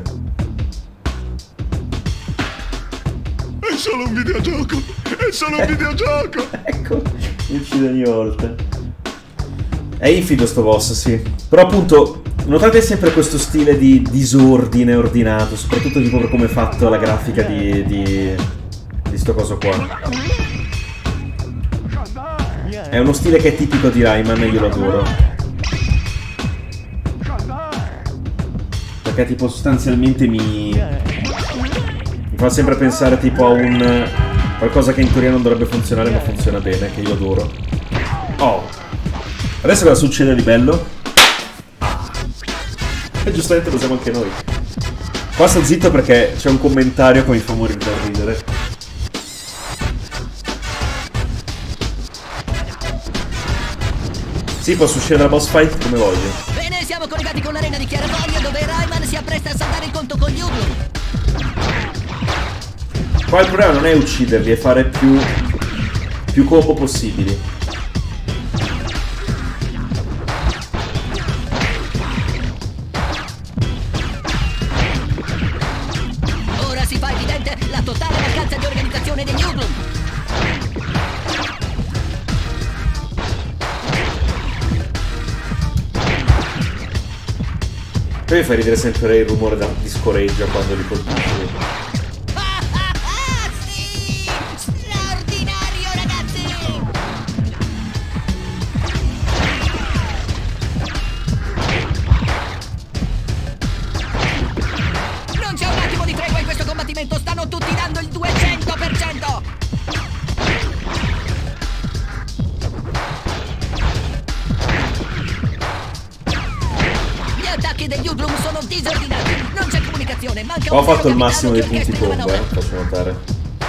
È solo un videogioco. È solo un videogioco. Ecco, mi uccide ogni volta. È infido sto boss, sì. Però appunto, notate sempre questo stile di disordine ordinato, soprattutto tipo per come è fatto la grafica di sto coso qua. È uno stile che è tipico di Rayman e io lo adoro. Perché tipo sostanzialmente mi fa sempre pensare tipo a un qualcosa che in teoria non dovrebbe funzionare ma funziona bene, che io adoro. Oh! Adesso cosa succede di bello? E giustamente lo siamo anche noi. Qua sto zitto perché c'è un commentario che mi fa morire da ridere. Sì, posso uscire dalla boss fight come voglio. Bene, siamo collegati con l'arena di Chiaravoglio dove Rayman si appresta a saldare il conto con gli Uglum. Qua il problema non è ucciderli, è fare più più combo possibili. Ora si fa evidente la totale mancanza di organizzazione degli Uglum. Poi mi fa ridere sempre il rumore di scoreggia quando li colpisci. Sì! Straordinario, ragazzi! Non c'è un attimo di tregua in questo combattimento, stanno tutti dando il 200%. Gli attacchi degli Uglum sono disordinati, non c'è comunicazione, manca Ho un fatto il vero massimo dei capitano punti che orchestri la combo, manovra. faccio notare.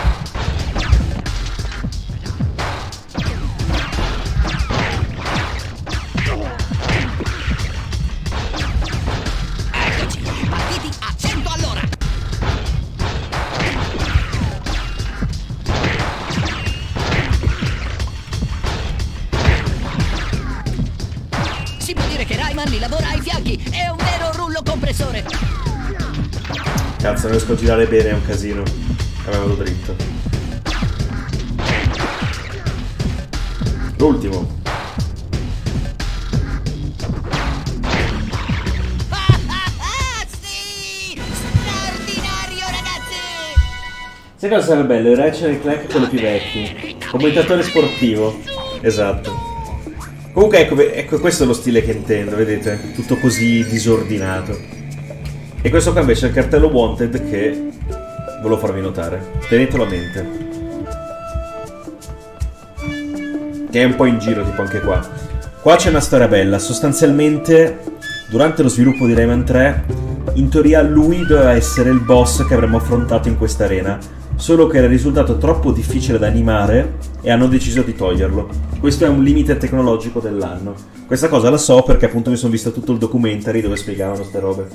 Eccoci, partiti a 100 all'ora. Si può dire che Rayman li lavora ai fianchi, è un vero rullo compressore. Cazzo, non riesco a girare bene, è un casino. Vabbè, vado dritto. L'ultimo. Sì! Straordinario, ragazzi! Sai cosa sarebbe bello? Il Ratchet e Clank quello più vecchi. Commentatore sportivo. Esatto. Comunque ecco, questo è lo stile che intendo, vedete? Tutto così disordinato. E questo qua invece è il cartello Wanted che volevo farvi notare. Tenetelo a mente. Che è un po' in giro, tipo anche qua. Qua c'è una storia bella. Sostanzialmente, durante lo sviluppo di Rayman 3, in teoria lui doveva essere il boss che avremmo affrontato in questa arena. Solo che era risultato troppo difficile da animare e hanno deciso di toglierlo. Questo è un limite tecnologico dell'anno. Questa cosa la so perché appunto mi sono visto tutto il documentary dove spiegavano ste robe.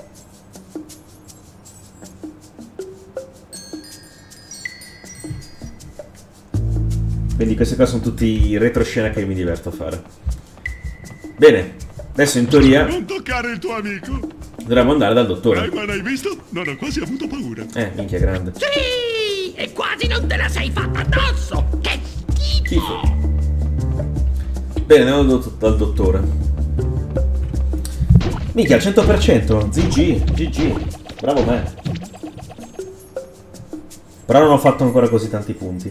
Quindi queste qua sono tutti retroscena che mi diverto a fare. Bene, adesso in teoria Non toccare il tuo amico! dovremmo andare dal dottore. Rayman, hai visto? Non ho quasi avuto paura. Minchia grande. Sì! E quasi non te la sei fatta addosso! Che schifo! Schifo. Bene, andiamo dal dottore. Minchia, al 100%. GG. Bravo me. Però non ho fatto ancora così tanti punti.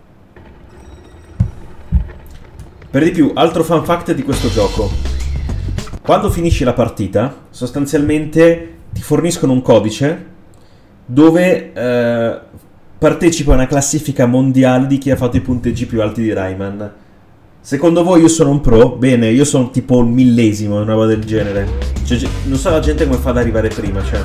Per di più, altro fun fact di questo gioco. Quando finisci la partita, sostanzialmente ti forniscono un codice dove partecipa a una classifica mondiale di chi ha fatto i punteggi più alti di Rayman. Secondo voi io sono un pro? Bene, io sono tipo il 1000°, una roba del genere. Cioè, non so la gente come fa ad arrivare prima, cioè.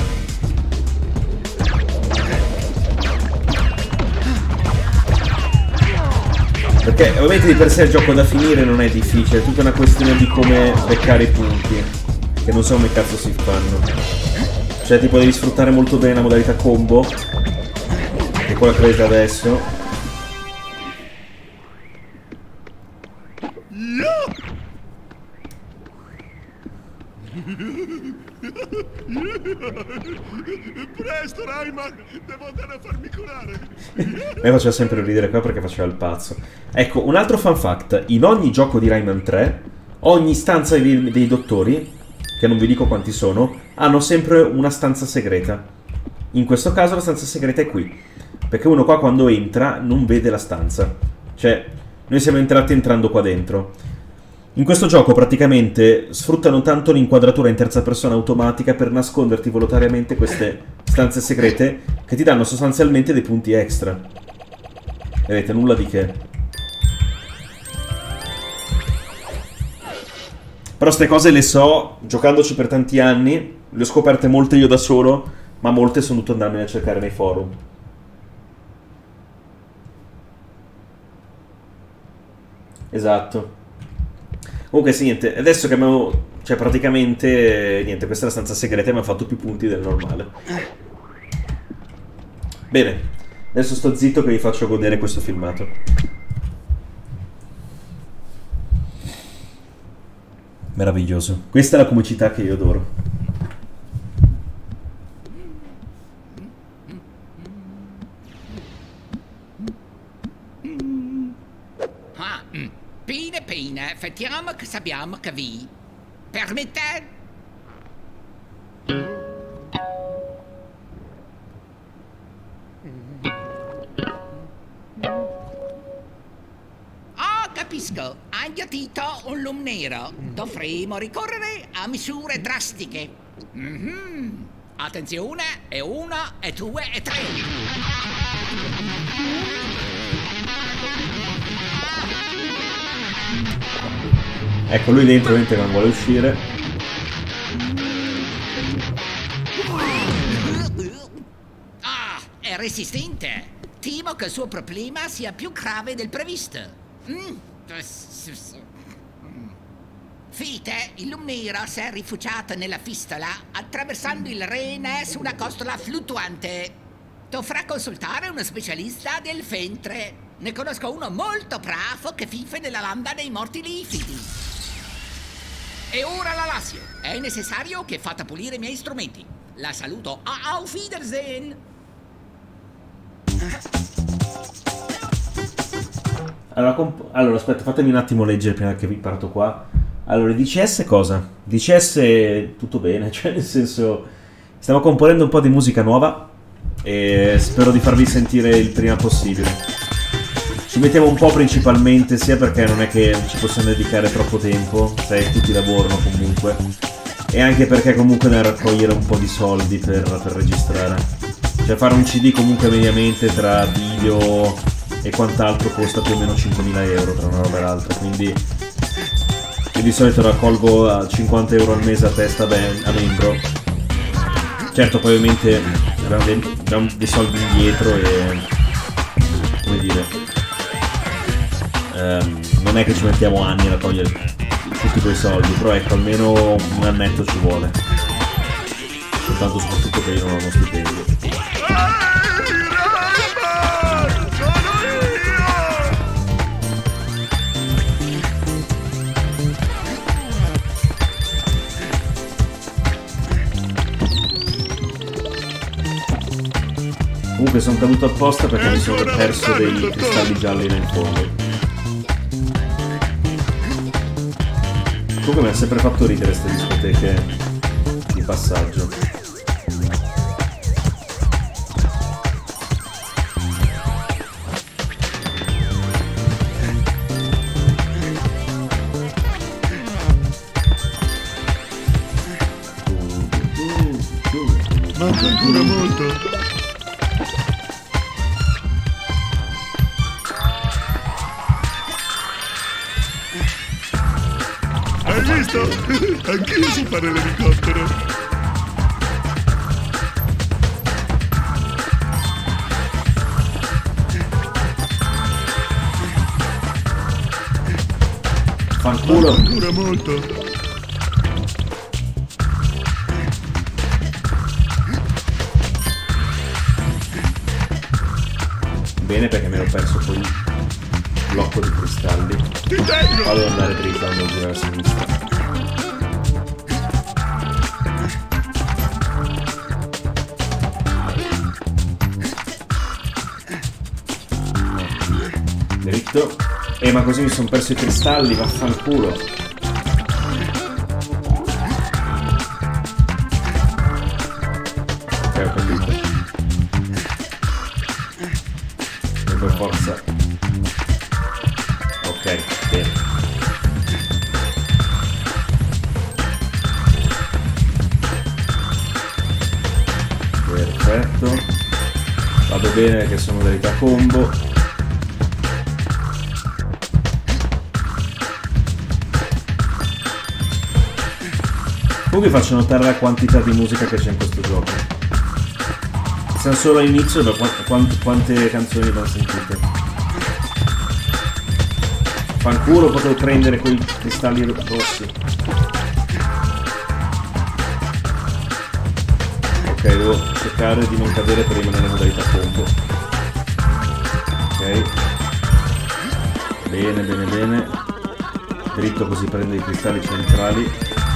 Perché ovviamente di per sé il gioco da finire non è difficile, è tutta una questione di come beccare i punti, che non so come cazzo si fanno. Cioè tipo devi sfruttare molto bene la modalità combo, che è quella che vedete adesso. Presto, Rayman! Devo andare a farmi curare! Me faceva sempre ridere qua perché faceva il pazzo. Ecco, un altro fun fact. In ogni gioco di Rayman 3, ogni stanza dei dottori, che non vi dico quanti sono, hanno sempre una stanza segreta. In questo caso la stanza segreta è qui. Perché uno qua quando entra non vede la stanza. Cioè, noi siamo entrati entrando qua dentro. In questo gioco praticamente sfruttano tanto l'inquadratura in terza persona automatica per nasconderti volontariamente queste stanze segrete che ti danno sostanzialmente dei punti extra. Vedete, nulla di che. Però ste cose le so, giocandoci per tanti anni, le ho scoperte molte io da solo, ma molte sono dovuto andarmene a cercare nei forum. Esatto. Comunque sì, niente, adesso che abbiamo, cioè praticamente, niente, questa è la stanza segreta e mi ha fatto più punti del normale. Bene, adesso sto zitto che vi faccio godere questo filmato. Meraviglioso. Questa è la comicità che io adoro. Pina, facciamo che sappiamo che vi permette. Capisco, hai ghiattito un lume nero. Dovremo ricorrere a misure drastiche. Attenzione, e 1, e 2, e 3. Ecco, lui dentro ovviamente non vuole uscire. Ah, è resistente. Temo che il suo problema sia più grave del previsto. Fite, il lume nero si è rifugiato nella fistola attraversando il Rene su una costola fluttuante. Dovrà consultare uno specialista del ventre. Ne conosco uno molto bravo che vive nella landa dei morti liquidi. E ora la lascio. È necessario che faccia pulire i miei strumenti. La saluto. Auf Wiedersehen. Allora, aspetta, fatemi un attimo leggere prima che vi parto qua. Allora, DCS cosa? DCS tutto bene, cioè nel senso stiamo componendo un po' di musica nuova e spero di farvi sentire il prima possibile. Ci mettiamo un po' principalmente sia perché non è che ci possiamo dedicare troppo tempo, sai, tutti lavorano comunque, e anche perché comunque da raccogliere un po' di soldi per registrare. Cioè fare un CD comunque mediamente tra video e quant'altro costa più o meno 5.000 euro tra una roba e l'altra, quindi io di solito raccolgo a 50 euro al mese a testa a membro. Certo, poi ovviamente abbiamo dei soldi indietro e come dire, non è che ci mettiamo anni a raccogliere tutti quei soldi, però ecco, almeno un annetto ci vuole, soltanto soprattutto che io non ho uno stipendio. Comunque sono caduto apposta perché mi sono perso dei cristalli gialli nel fondo. Comunque mi ha sempre fatto ridere queste discoteche di passaggio. Manca ancora molto. Hai visto? Anch'io so fare l'elicottero. Fanculo. Manca ancora molto. Bene, perché mi ero perso poi il blocco di cristalli. Ti tengo! Vado ad andare dritto, andando a girare a sinistra. Dritto. Ma così mi sono perso i cristalli, vaffanculo. Ok, ho capito. Per forza. Ok, bene. Perfetto. Vado bene perché sono modalità combo. Comunque faccio notare la quantità di musica che c'è in questo gioco. Siamo solo all'inizio, da quante canzoni abbiamo sentite. Fanculo, potevo prendere quei cristalli rossi. Ok, devo cercare di non cadere prima nelle modalità combo. Ok. Bene, bene, bene. Dritto così prende i cristalli centrali.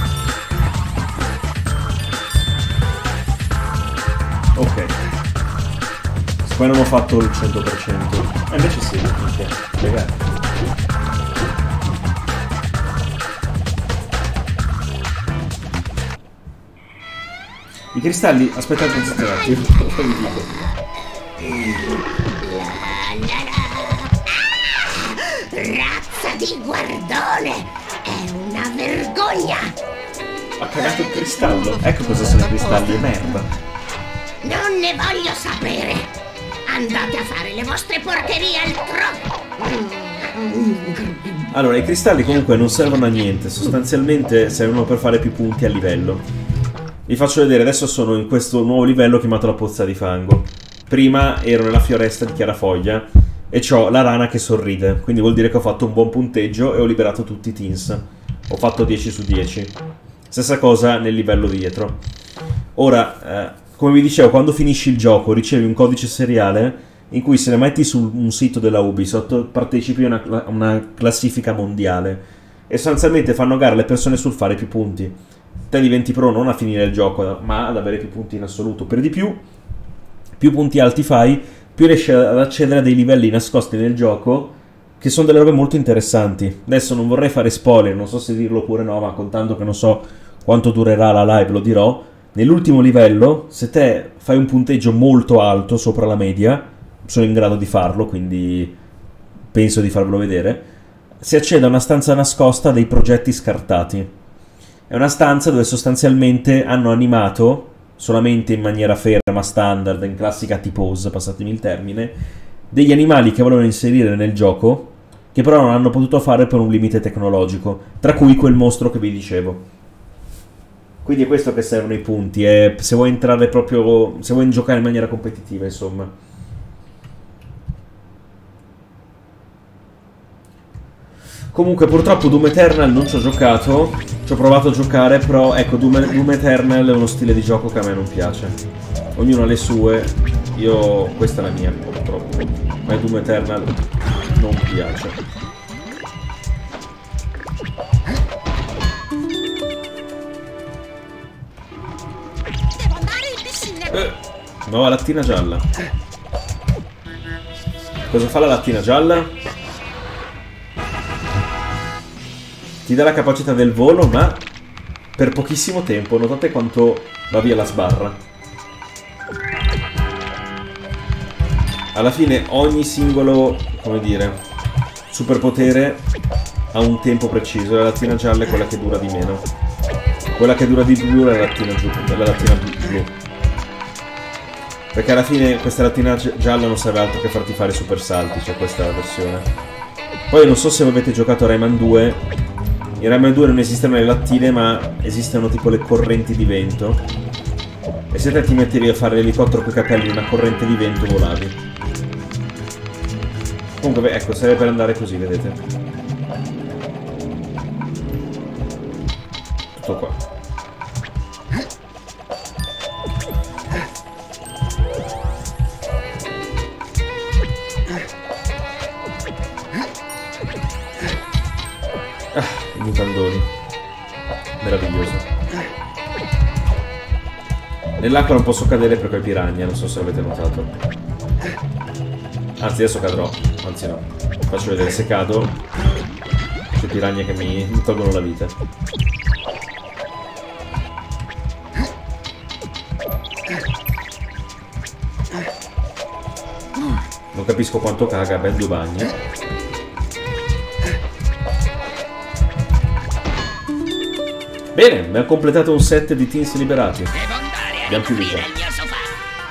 Ok. Poi non ho fatto il 100%. Invece sì, ok. Legale. I cristalli, aspettate un attimo. Razza di guardone! È una vergogna! Ha cagato il cristallo. Ecco cosa sono i cristalli, merda. Non ne voglio sapere! Andate a fare le vostre porcherie altrove! Allora, i cristalli comunque non servono a niente. Sostanzialmente servono per fare più punti a livello. Vi faccio vedere, adesso sono in questo nuovo livello chiamato la pozza di fango. Prima ero nella foresta di Chiarafoglia e c'ho la rana che sorride, quindi vuol dire che ho fatto un buon punteggio e ho liberato tutti i teens. Ho fatto 10 su 10. Stessa cosa nel livello dietro. Ora, come vi dicevo, quando finisci il gioco ricevi un codice seriale in cui se ne metti su un sito della Ubisoft partecipi a una classifica mondiale e sostanzialmente fanno gara le persone sul fare più punti. Te diventi pro non a finire il gioco, ma ad avere più punti in assoluto. Per di più punti alti fai, più riesci ad accedere a dei livelli nascosti nel gioco, che sono delle robe molto interessanti. Adesso non vorrei fare spoiler, non so se dirlo oppure no, ma contando che non so quanto durerà la live lo dirò. Nell'ultimo livello, se te fai un punteggio molto alto, sopra la media, sono in grado di farlo, quindi penso di farvelo vedere, si accede a una stanza nascosta dei progetti scartati. È una stanza dove sostanzialmente hanno animato, solamente in maniera ferma, standard, in classica T-pose, passatemi il termine, degli animali che volevano inserire nel gioco, che però non hanno potuto fare per un limite tecnologico, tra cui quel mostro che vi dicevo. Quindi è questo che servono i punti, se vuoi entrare proprio, se vuoi giocare in maniera competitiva, insomma. Comunque purtroppo Doom Eternal non ci ho giocato, ci ho provato a giocare, però ecco Doom Eternal è uno stile di gioco che a me non piace. Ognuno ha le sue, questa è la mia purtroppo, ma Doom Eternal non piace. Devo andare in piscina! Nuova lattina gialla. Cosa fa la lattina gialla? Ti dà la capacità del volo, ma per pochissimo tempo. Notate quanto va via la sbarra. Alla fine ogni singolo, come dire, superpotere ha un tempo preciso. La lattina gialla è quella che dura di meno. Quella che dura di più è la lattina blu. Perché alla fine questa lattina gialla non serve altro che farti fare super salti, cioè questa è la versione. Poi non so se avete giocato a Rayman 2. In Rayman 2 non esistono le lattine, ma esistono tipo le correnti di vento. E se te ti mettevi a fare l'elicottero con i capelli in una corrente di vento, volavi. Comunque, beh, ecco, serve per andare così, vedete. Tutto qua. I mutandoni. Meraviglioso. Nell'acqua non posso cadere perché ho i piranha, non so se l'avete notato. Anzi, adesso cadrò. Anzi no. Faccio vedere se cado. C'è piranha che mi tolgono la vita. Non capisco quanto caga, ben 2 bagni. Bene, abbiamo completato un set di teens liberati. Devo andare a Abbiamo più vita. ricoprire il mio sofà.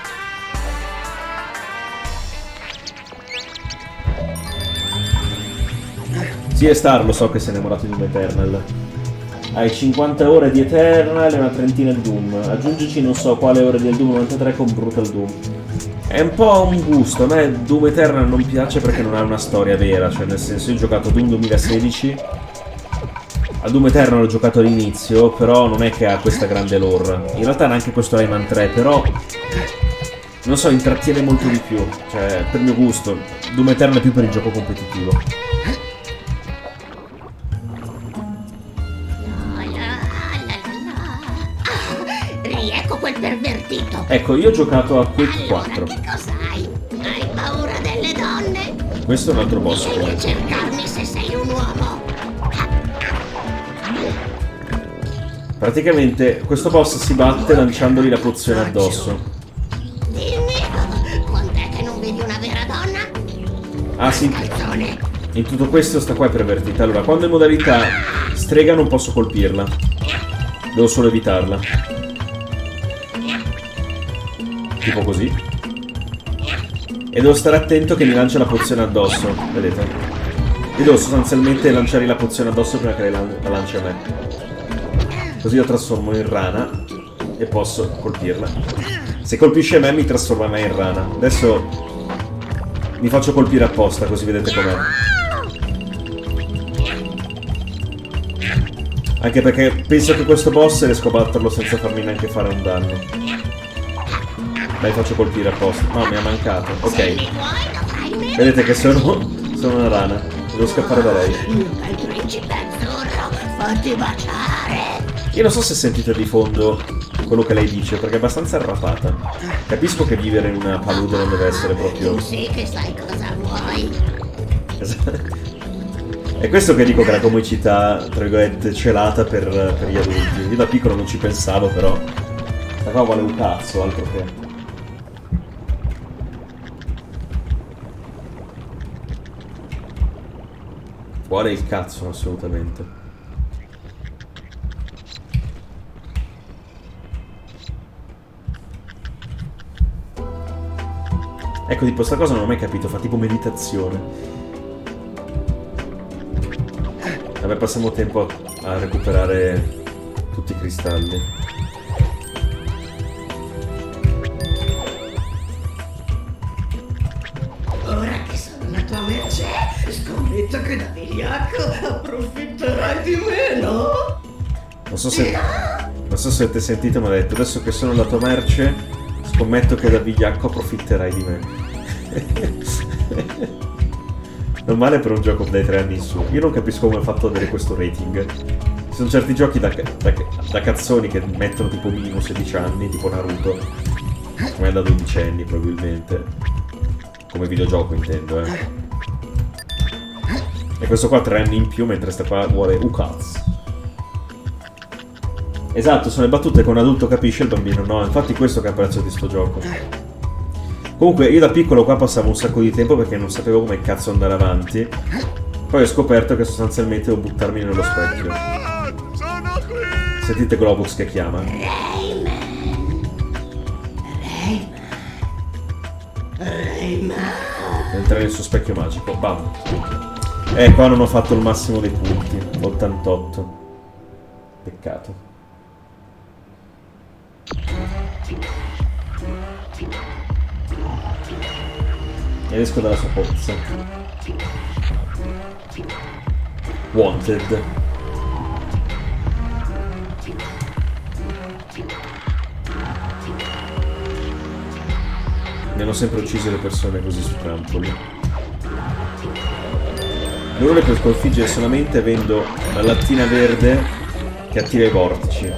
Sì, è Star, lo so che sei innamorato di Doom Eternal. Hai 50 ore di Eternal e una trentina di Doom. Aggiungici non so quale ore del Doom 93 con Brutal Doom. È un po' un gusto, a me Doom Eternal non piace perché non ha una storia vera, cioè nel senso io ho giocato Doom 2016, a Doom Eternal ho giocato all'inizio, però non è che ha questa grande lore. In realtà neanche questo Rayman 3, però non so, intrattiene molto di più, cioè per mio gusto. Doom Eternal è più per il gioco competitivo. divertito. Ecco, io ho giocato a Quake 4. Che cos'hai? Hai paura delle donne? Questo è un altro boss. Vieni a cercarmi se sei un uomo. Praticamente questo boss si batte lanciandogli la pozione addosso. Dimmi, quant'è che non vedi una vera donna? Ah sì, Calzone. in tutto questo sta qua è pervertita. Allora, quando in modalità strega non posso colpirla. Devo solo evitarla. Tipo così. E devo stare attento che mi lancia la pozione addosso. Vedete? Io devo sostanzialmente lanciare la pozione addosso prima che la lanci a me. Così la trasformo in rana e posso colpirla. Se colpisce me mi trasforma me in rana. Adesso mi faccio colpire apposta così vedete com'è. Anche perché penso che questo boss riesco a batterlo senza farmi neanche fare un danno. Dai, faccio colpire apposta. No, mi ha mancato. Ok. Vedete che sono una rana. Devo scappare da lei. Il principe azzurro, fatti baciare. Io non so se sentite di fondo quello che lei dice, perché è abbastanza arrapata. Capisco che vivere in una palude non deve essere proprio... Tu sì che sai cosa vuoi. È questo che dico che la comicità, tra virgolette, celata per gli adulti. Io da piccolo non ci pensavo, però... sta qua vale un cazzo, altro che... vuole il cazzo, assolutamente. Ecco, tipo, sta cosa non ho mai capito, fa tipo meditazione. Vabbè, passiamo tempo a recuperare tutti i cristalli. Ora che sono la tua mercé, scommetto che da vigliacco approfitterai di me, no? Non so se avete sentito, ma ha detto, adesso che sono la tua merce, scommetto che da vigliacco approfitterai di me. Non male per un gioco dai 3 anni in su. Io non capisco come ha fatto ad avere questo rating. Ci sono certi giochi da cazzoni che mettono tipo minimo 16 anni, tipo Naruto. Come da 12 anni probabilmente. Come videogioco intendo, E questo qua 3 anni in più, mentre sta qua vuole cazzo. Esatto, sono le battute che un adulto capisce, il bambino no. Infatti questo che è il prezzo di sto gioco. Comunque io da piccolo qua passavo un sacco di tempo perché non sapevo come cazzo andare avanti. Poi ho scoperto che sostanzialmente devo buttarmi nello specchio. Sono qui! Sentite Globus che chiama. Entra nel suo specchio magico. Bam. Qua non ho fatto il massimo dei punti. 88. Peccato. E esco dalla sua pozza. Wanted. Mi hanno sempre ucciso le persone così su trampoli. Loro le puoi sconfiggere solamente avendo la lattina verde che attira i vortici.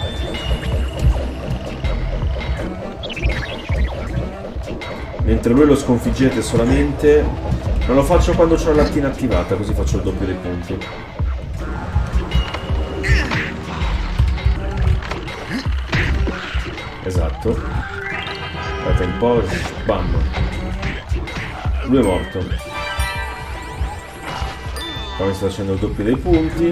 Mentre lui lo sconfiggete solamente... non lo faccio quando c'ho la lattina attivata, così faccio il doppio dei punti. Esatto. Guardate un po'... bam. Lui è morto. Poi sto facendo il doppio dei punti.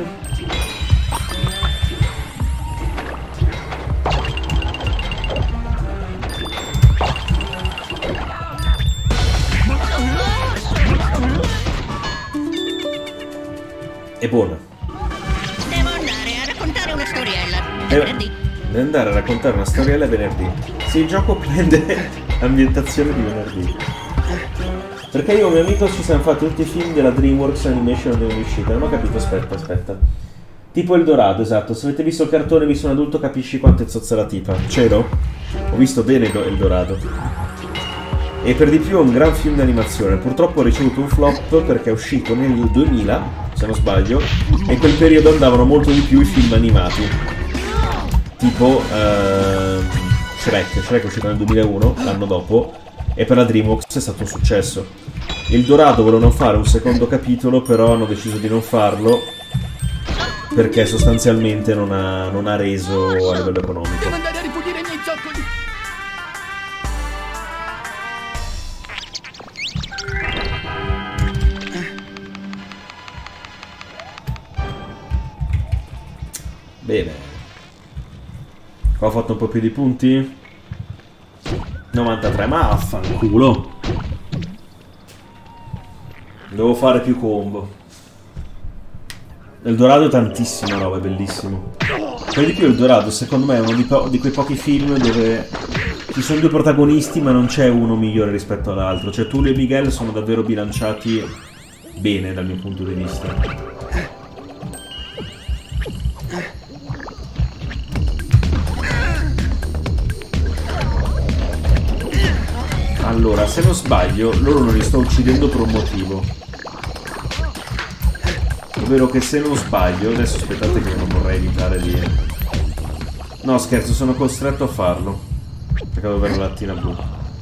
È buona. Devo andare a raccontare una storiella. Venerdì. Deve andare a raccontare una storiella venerdì. Sì, il gioco prende ambientazione di venerdì. Perché io e un mio amico ci siamo fatti tutti i film della DreamWorks Animation dove è uscita. Non ho capito, aspetta. Tipo Eldorado, esatto. Se avete visto il cartone visto un adulto capisci quanto è zozza la tipa. C'ero? Ho visto bene Eldorado. E per di più è un gran film d'animazione. Purtroppo ha ricevuto un flop perché è uscito nel 2000, se non sbaglio, e in quel periodo andavano molto di più i film animati. Tipo Shrek. Shrek è uscito nel 2001, l'anno dopo, e per la DreamWorks è stato un successo. Il Dorado volevano fare un secondo capitolo, però hanno deciso di non farlo perché sostanzialmente non ha reso a livello economico. Devo andare a ripulire i miei zoccoli. Bene. Qua ho fatto un po' più di punti. 93, ma affanculo. Devo fare più combo. Eldorado è tantissima roba, è bellissimo. Per di più Eldorado secondo me è uno di quei pochi film dove ci sono due protagonisti ma non c'è uno migliore rispetto all'altro. Cioè Tullio e Miguel sono davvero bilanciati bene dal mio punto di vista. Allora, se non sbaglio, loro non li sto uccidendo per un motivo. Ovvero che se non sbaglio, adesso aspettate che non vorrei evitare di... No, scherzo, sono costretto a farlo. Perché devo avere la lattina blu.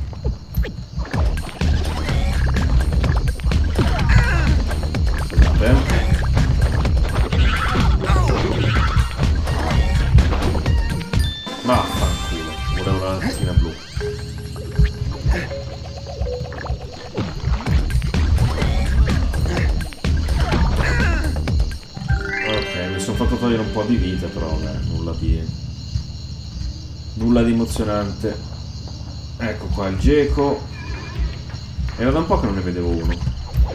Scusate. Vaffanculo, volevo la lattina blu. Mi sono fatto togliere un po' di vita, però nulla di emozionante. Ecco qua il geco. Era da un po' che non ne vedevo uno.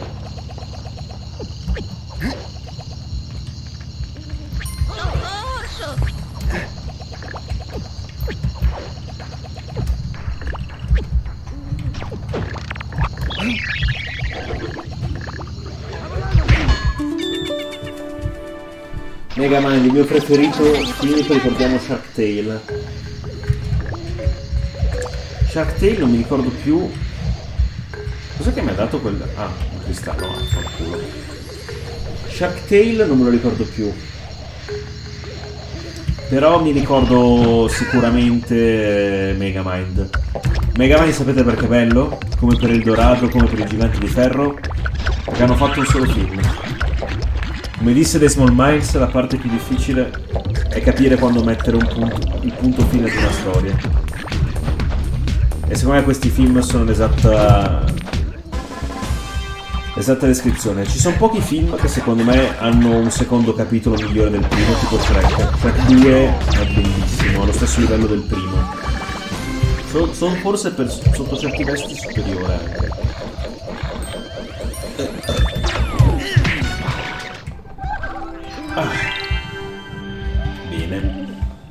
Mega Man, il mio preferito finito, ricordiamo Shark Tale. Shark Tale non mi ricordo più. Cos'è che mi ha dato quel... Ah, un cristallo, fanculo. Shark Tale non me lo ricordo più. Però mi ricordo sicuramente Megamind. Megamind sapete perché è bello? Come per il Dorado, come per i Giganti di Ferro. Perché hanno fatto un solo film. Come disse The Small Minds, la parte più difficile è capire quando mettere il punto fine di una storia. E secondo me questi film sono l'esatta descrizione. Ci sono pochi film che secondo me hanno un secondo capitolo migliore del primo, tipo Shrek. Shrek 2 è bellissimo, allo stesso livello del primo. Sono forse sotto certi versi superiore anche. Bene.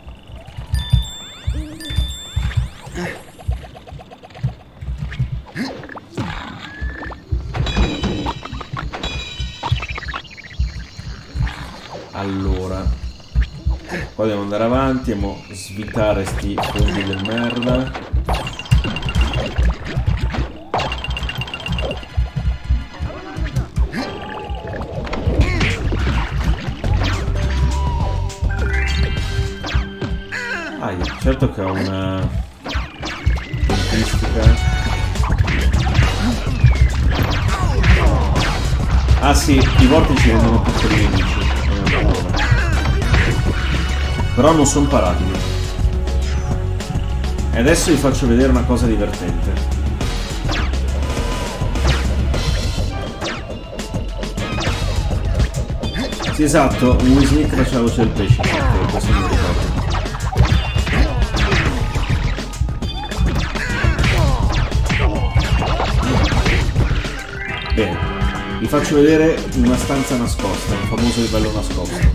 Allora, qua dobbiamo andare avanti, dobbiamo svitare sti fondi del merda. Certo che ho una tempistica. Ah sì, i vortici rendono piccoli nemici. Però non sono paratili. E adesso vi faccio vedere una cosa divertente. Sì, esatto, Will Smith faceva la voce del pesce. Questo mi ricordo. Bene, vi faccio vedere una stanza nascosta, un famoso livello nascosto.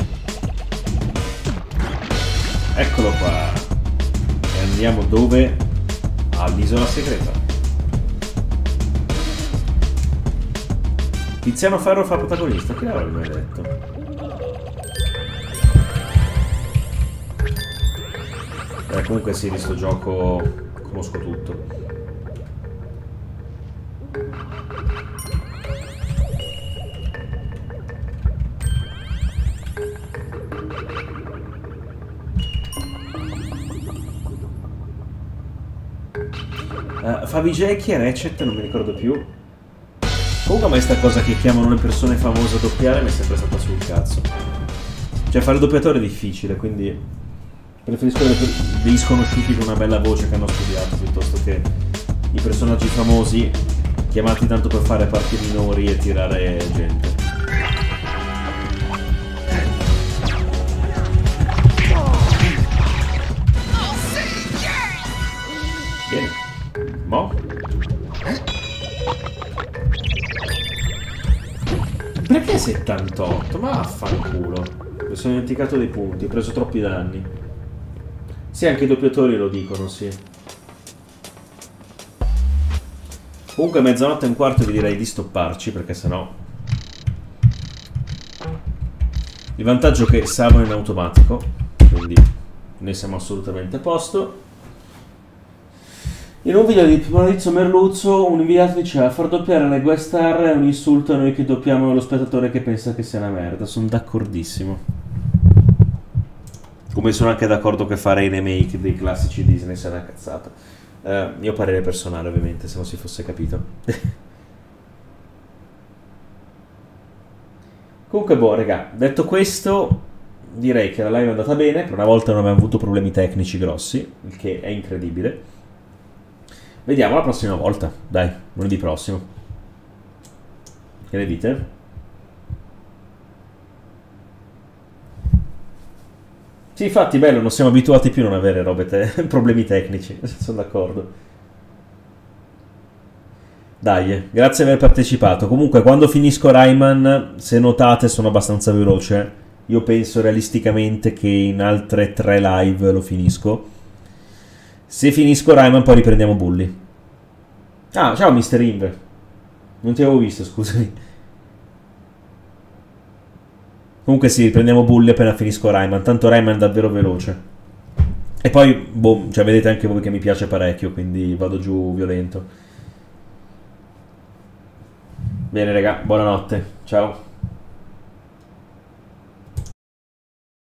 Eccolo qua. E andiamo dove? All'isola segreta. Tiziano Ferro fa protagonista, che l'avevo mai detto? Comunque sì, di sto gioco conosco tutto. Favij, chi è Ratchet? Non mi ricordo più. Comunque a me sta cosa che chiamano le persone famose a doppiare mi è sempre stata sul cazzo. Cioè fare il doppiatore è difficile, quindi preferisco dei sconosciuti con una bella voce che hanno studiato piuttosto che i personaggi famosi chiamati tanto per fare parti minori e tirare gente. Bene. Mo? Perché 78? Ma vaffanculo. Mi sono dimenticato dei punti, ho preso troppi danni. Sì, anche i doppiatori lo dicono, sì. Comunque 00:15 vi direi di stopparci, perché sennò... Il vantaggio è che salgono in automatico, quindi noi siamo assolutamente a posto. In un video di Maurizio Merluzzo, un inviato diceva: far doppiare le guest star è un insulto a noi che doppiamo lo spettatore che pensa che sia una merda. Sono d'accordissimo. Come sono anche d'accordo che fare i remake dei classici Disney sia una cazzata. Mio parere personale, ovviamente, se non si fosse capito. Comunque, boh, raga, detto questo, direi che la live è andata bene. Per una volta non abbiamo avuto problemi tecnici grossi, il che è incredibile. Vediamo la prossima volta, dai, lunedì prossimo. Che ne dite? Sì, infatti, bello, non siamo abituati più a non avere problemi tecnici, sono d'accordo. Dai, grazie di aver partecipato. Comunque, quando finisco Rayman, se notate, sono abbastanza veloce. Io penso realisticamente che in altre 3 live lo finisco. Se finisco Rayman poi riprendiamo Bully. Ah, ciao Mr. Inve. Non ti avevo visto, scusami. Comunque sì, riprendiamo Bully appena finisco Rayman. Tanto Rayman è davvero veloce. E poi, boh, cioè vedete anche voi che mi piace parecchio, quindi vado giù violento. Bene raga, buonanotte. Ciao.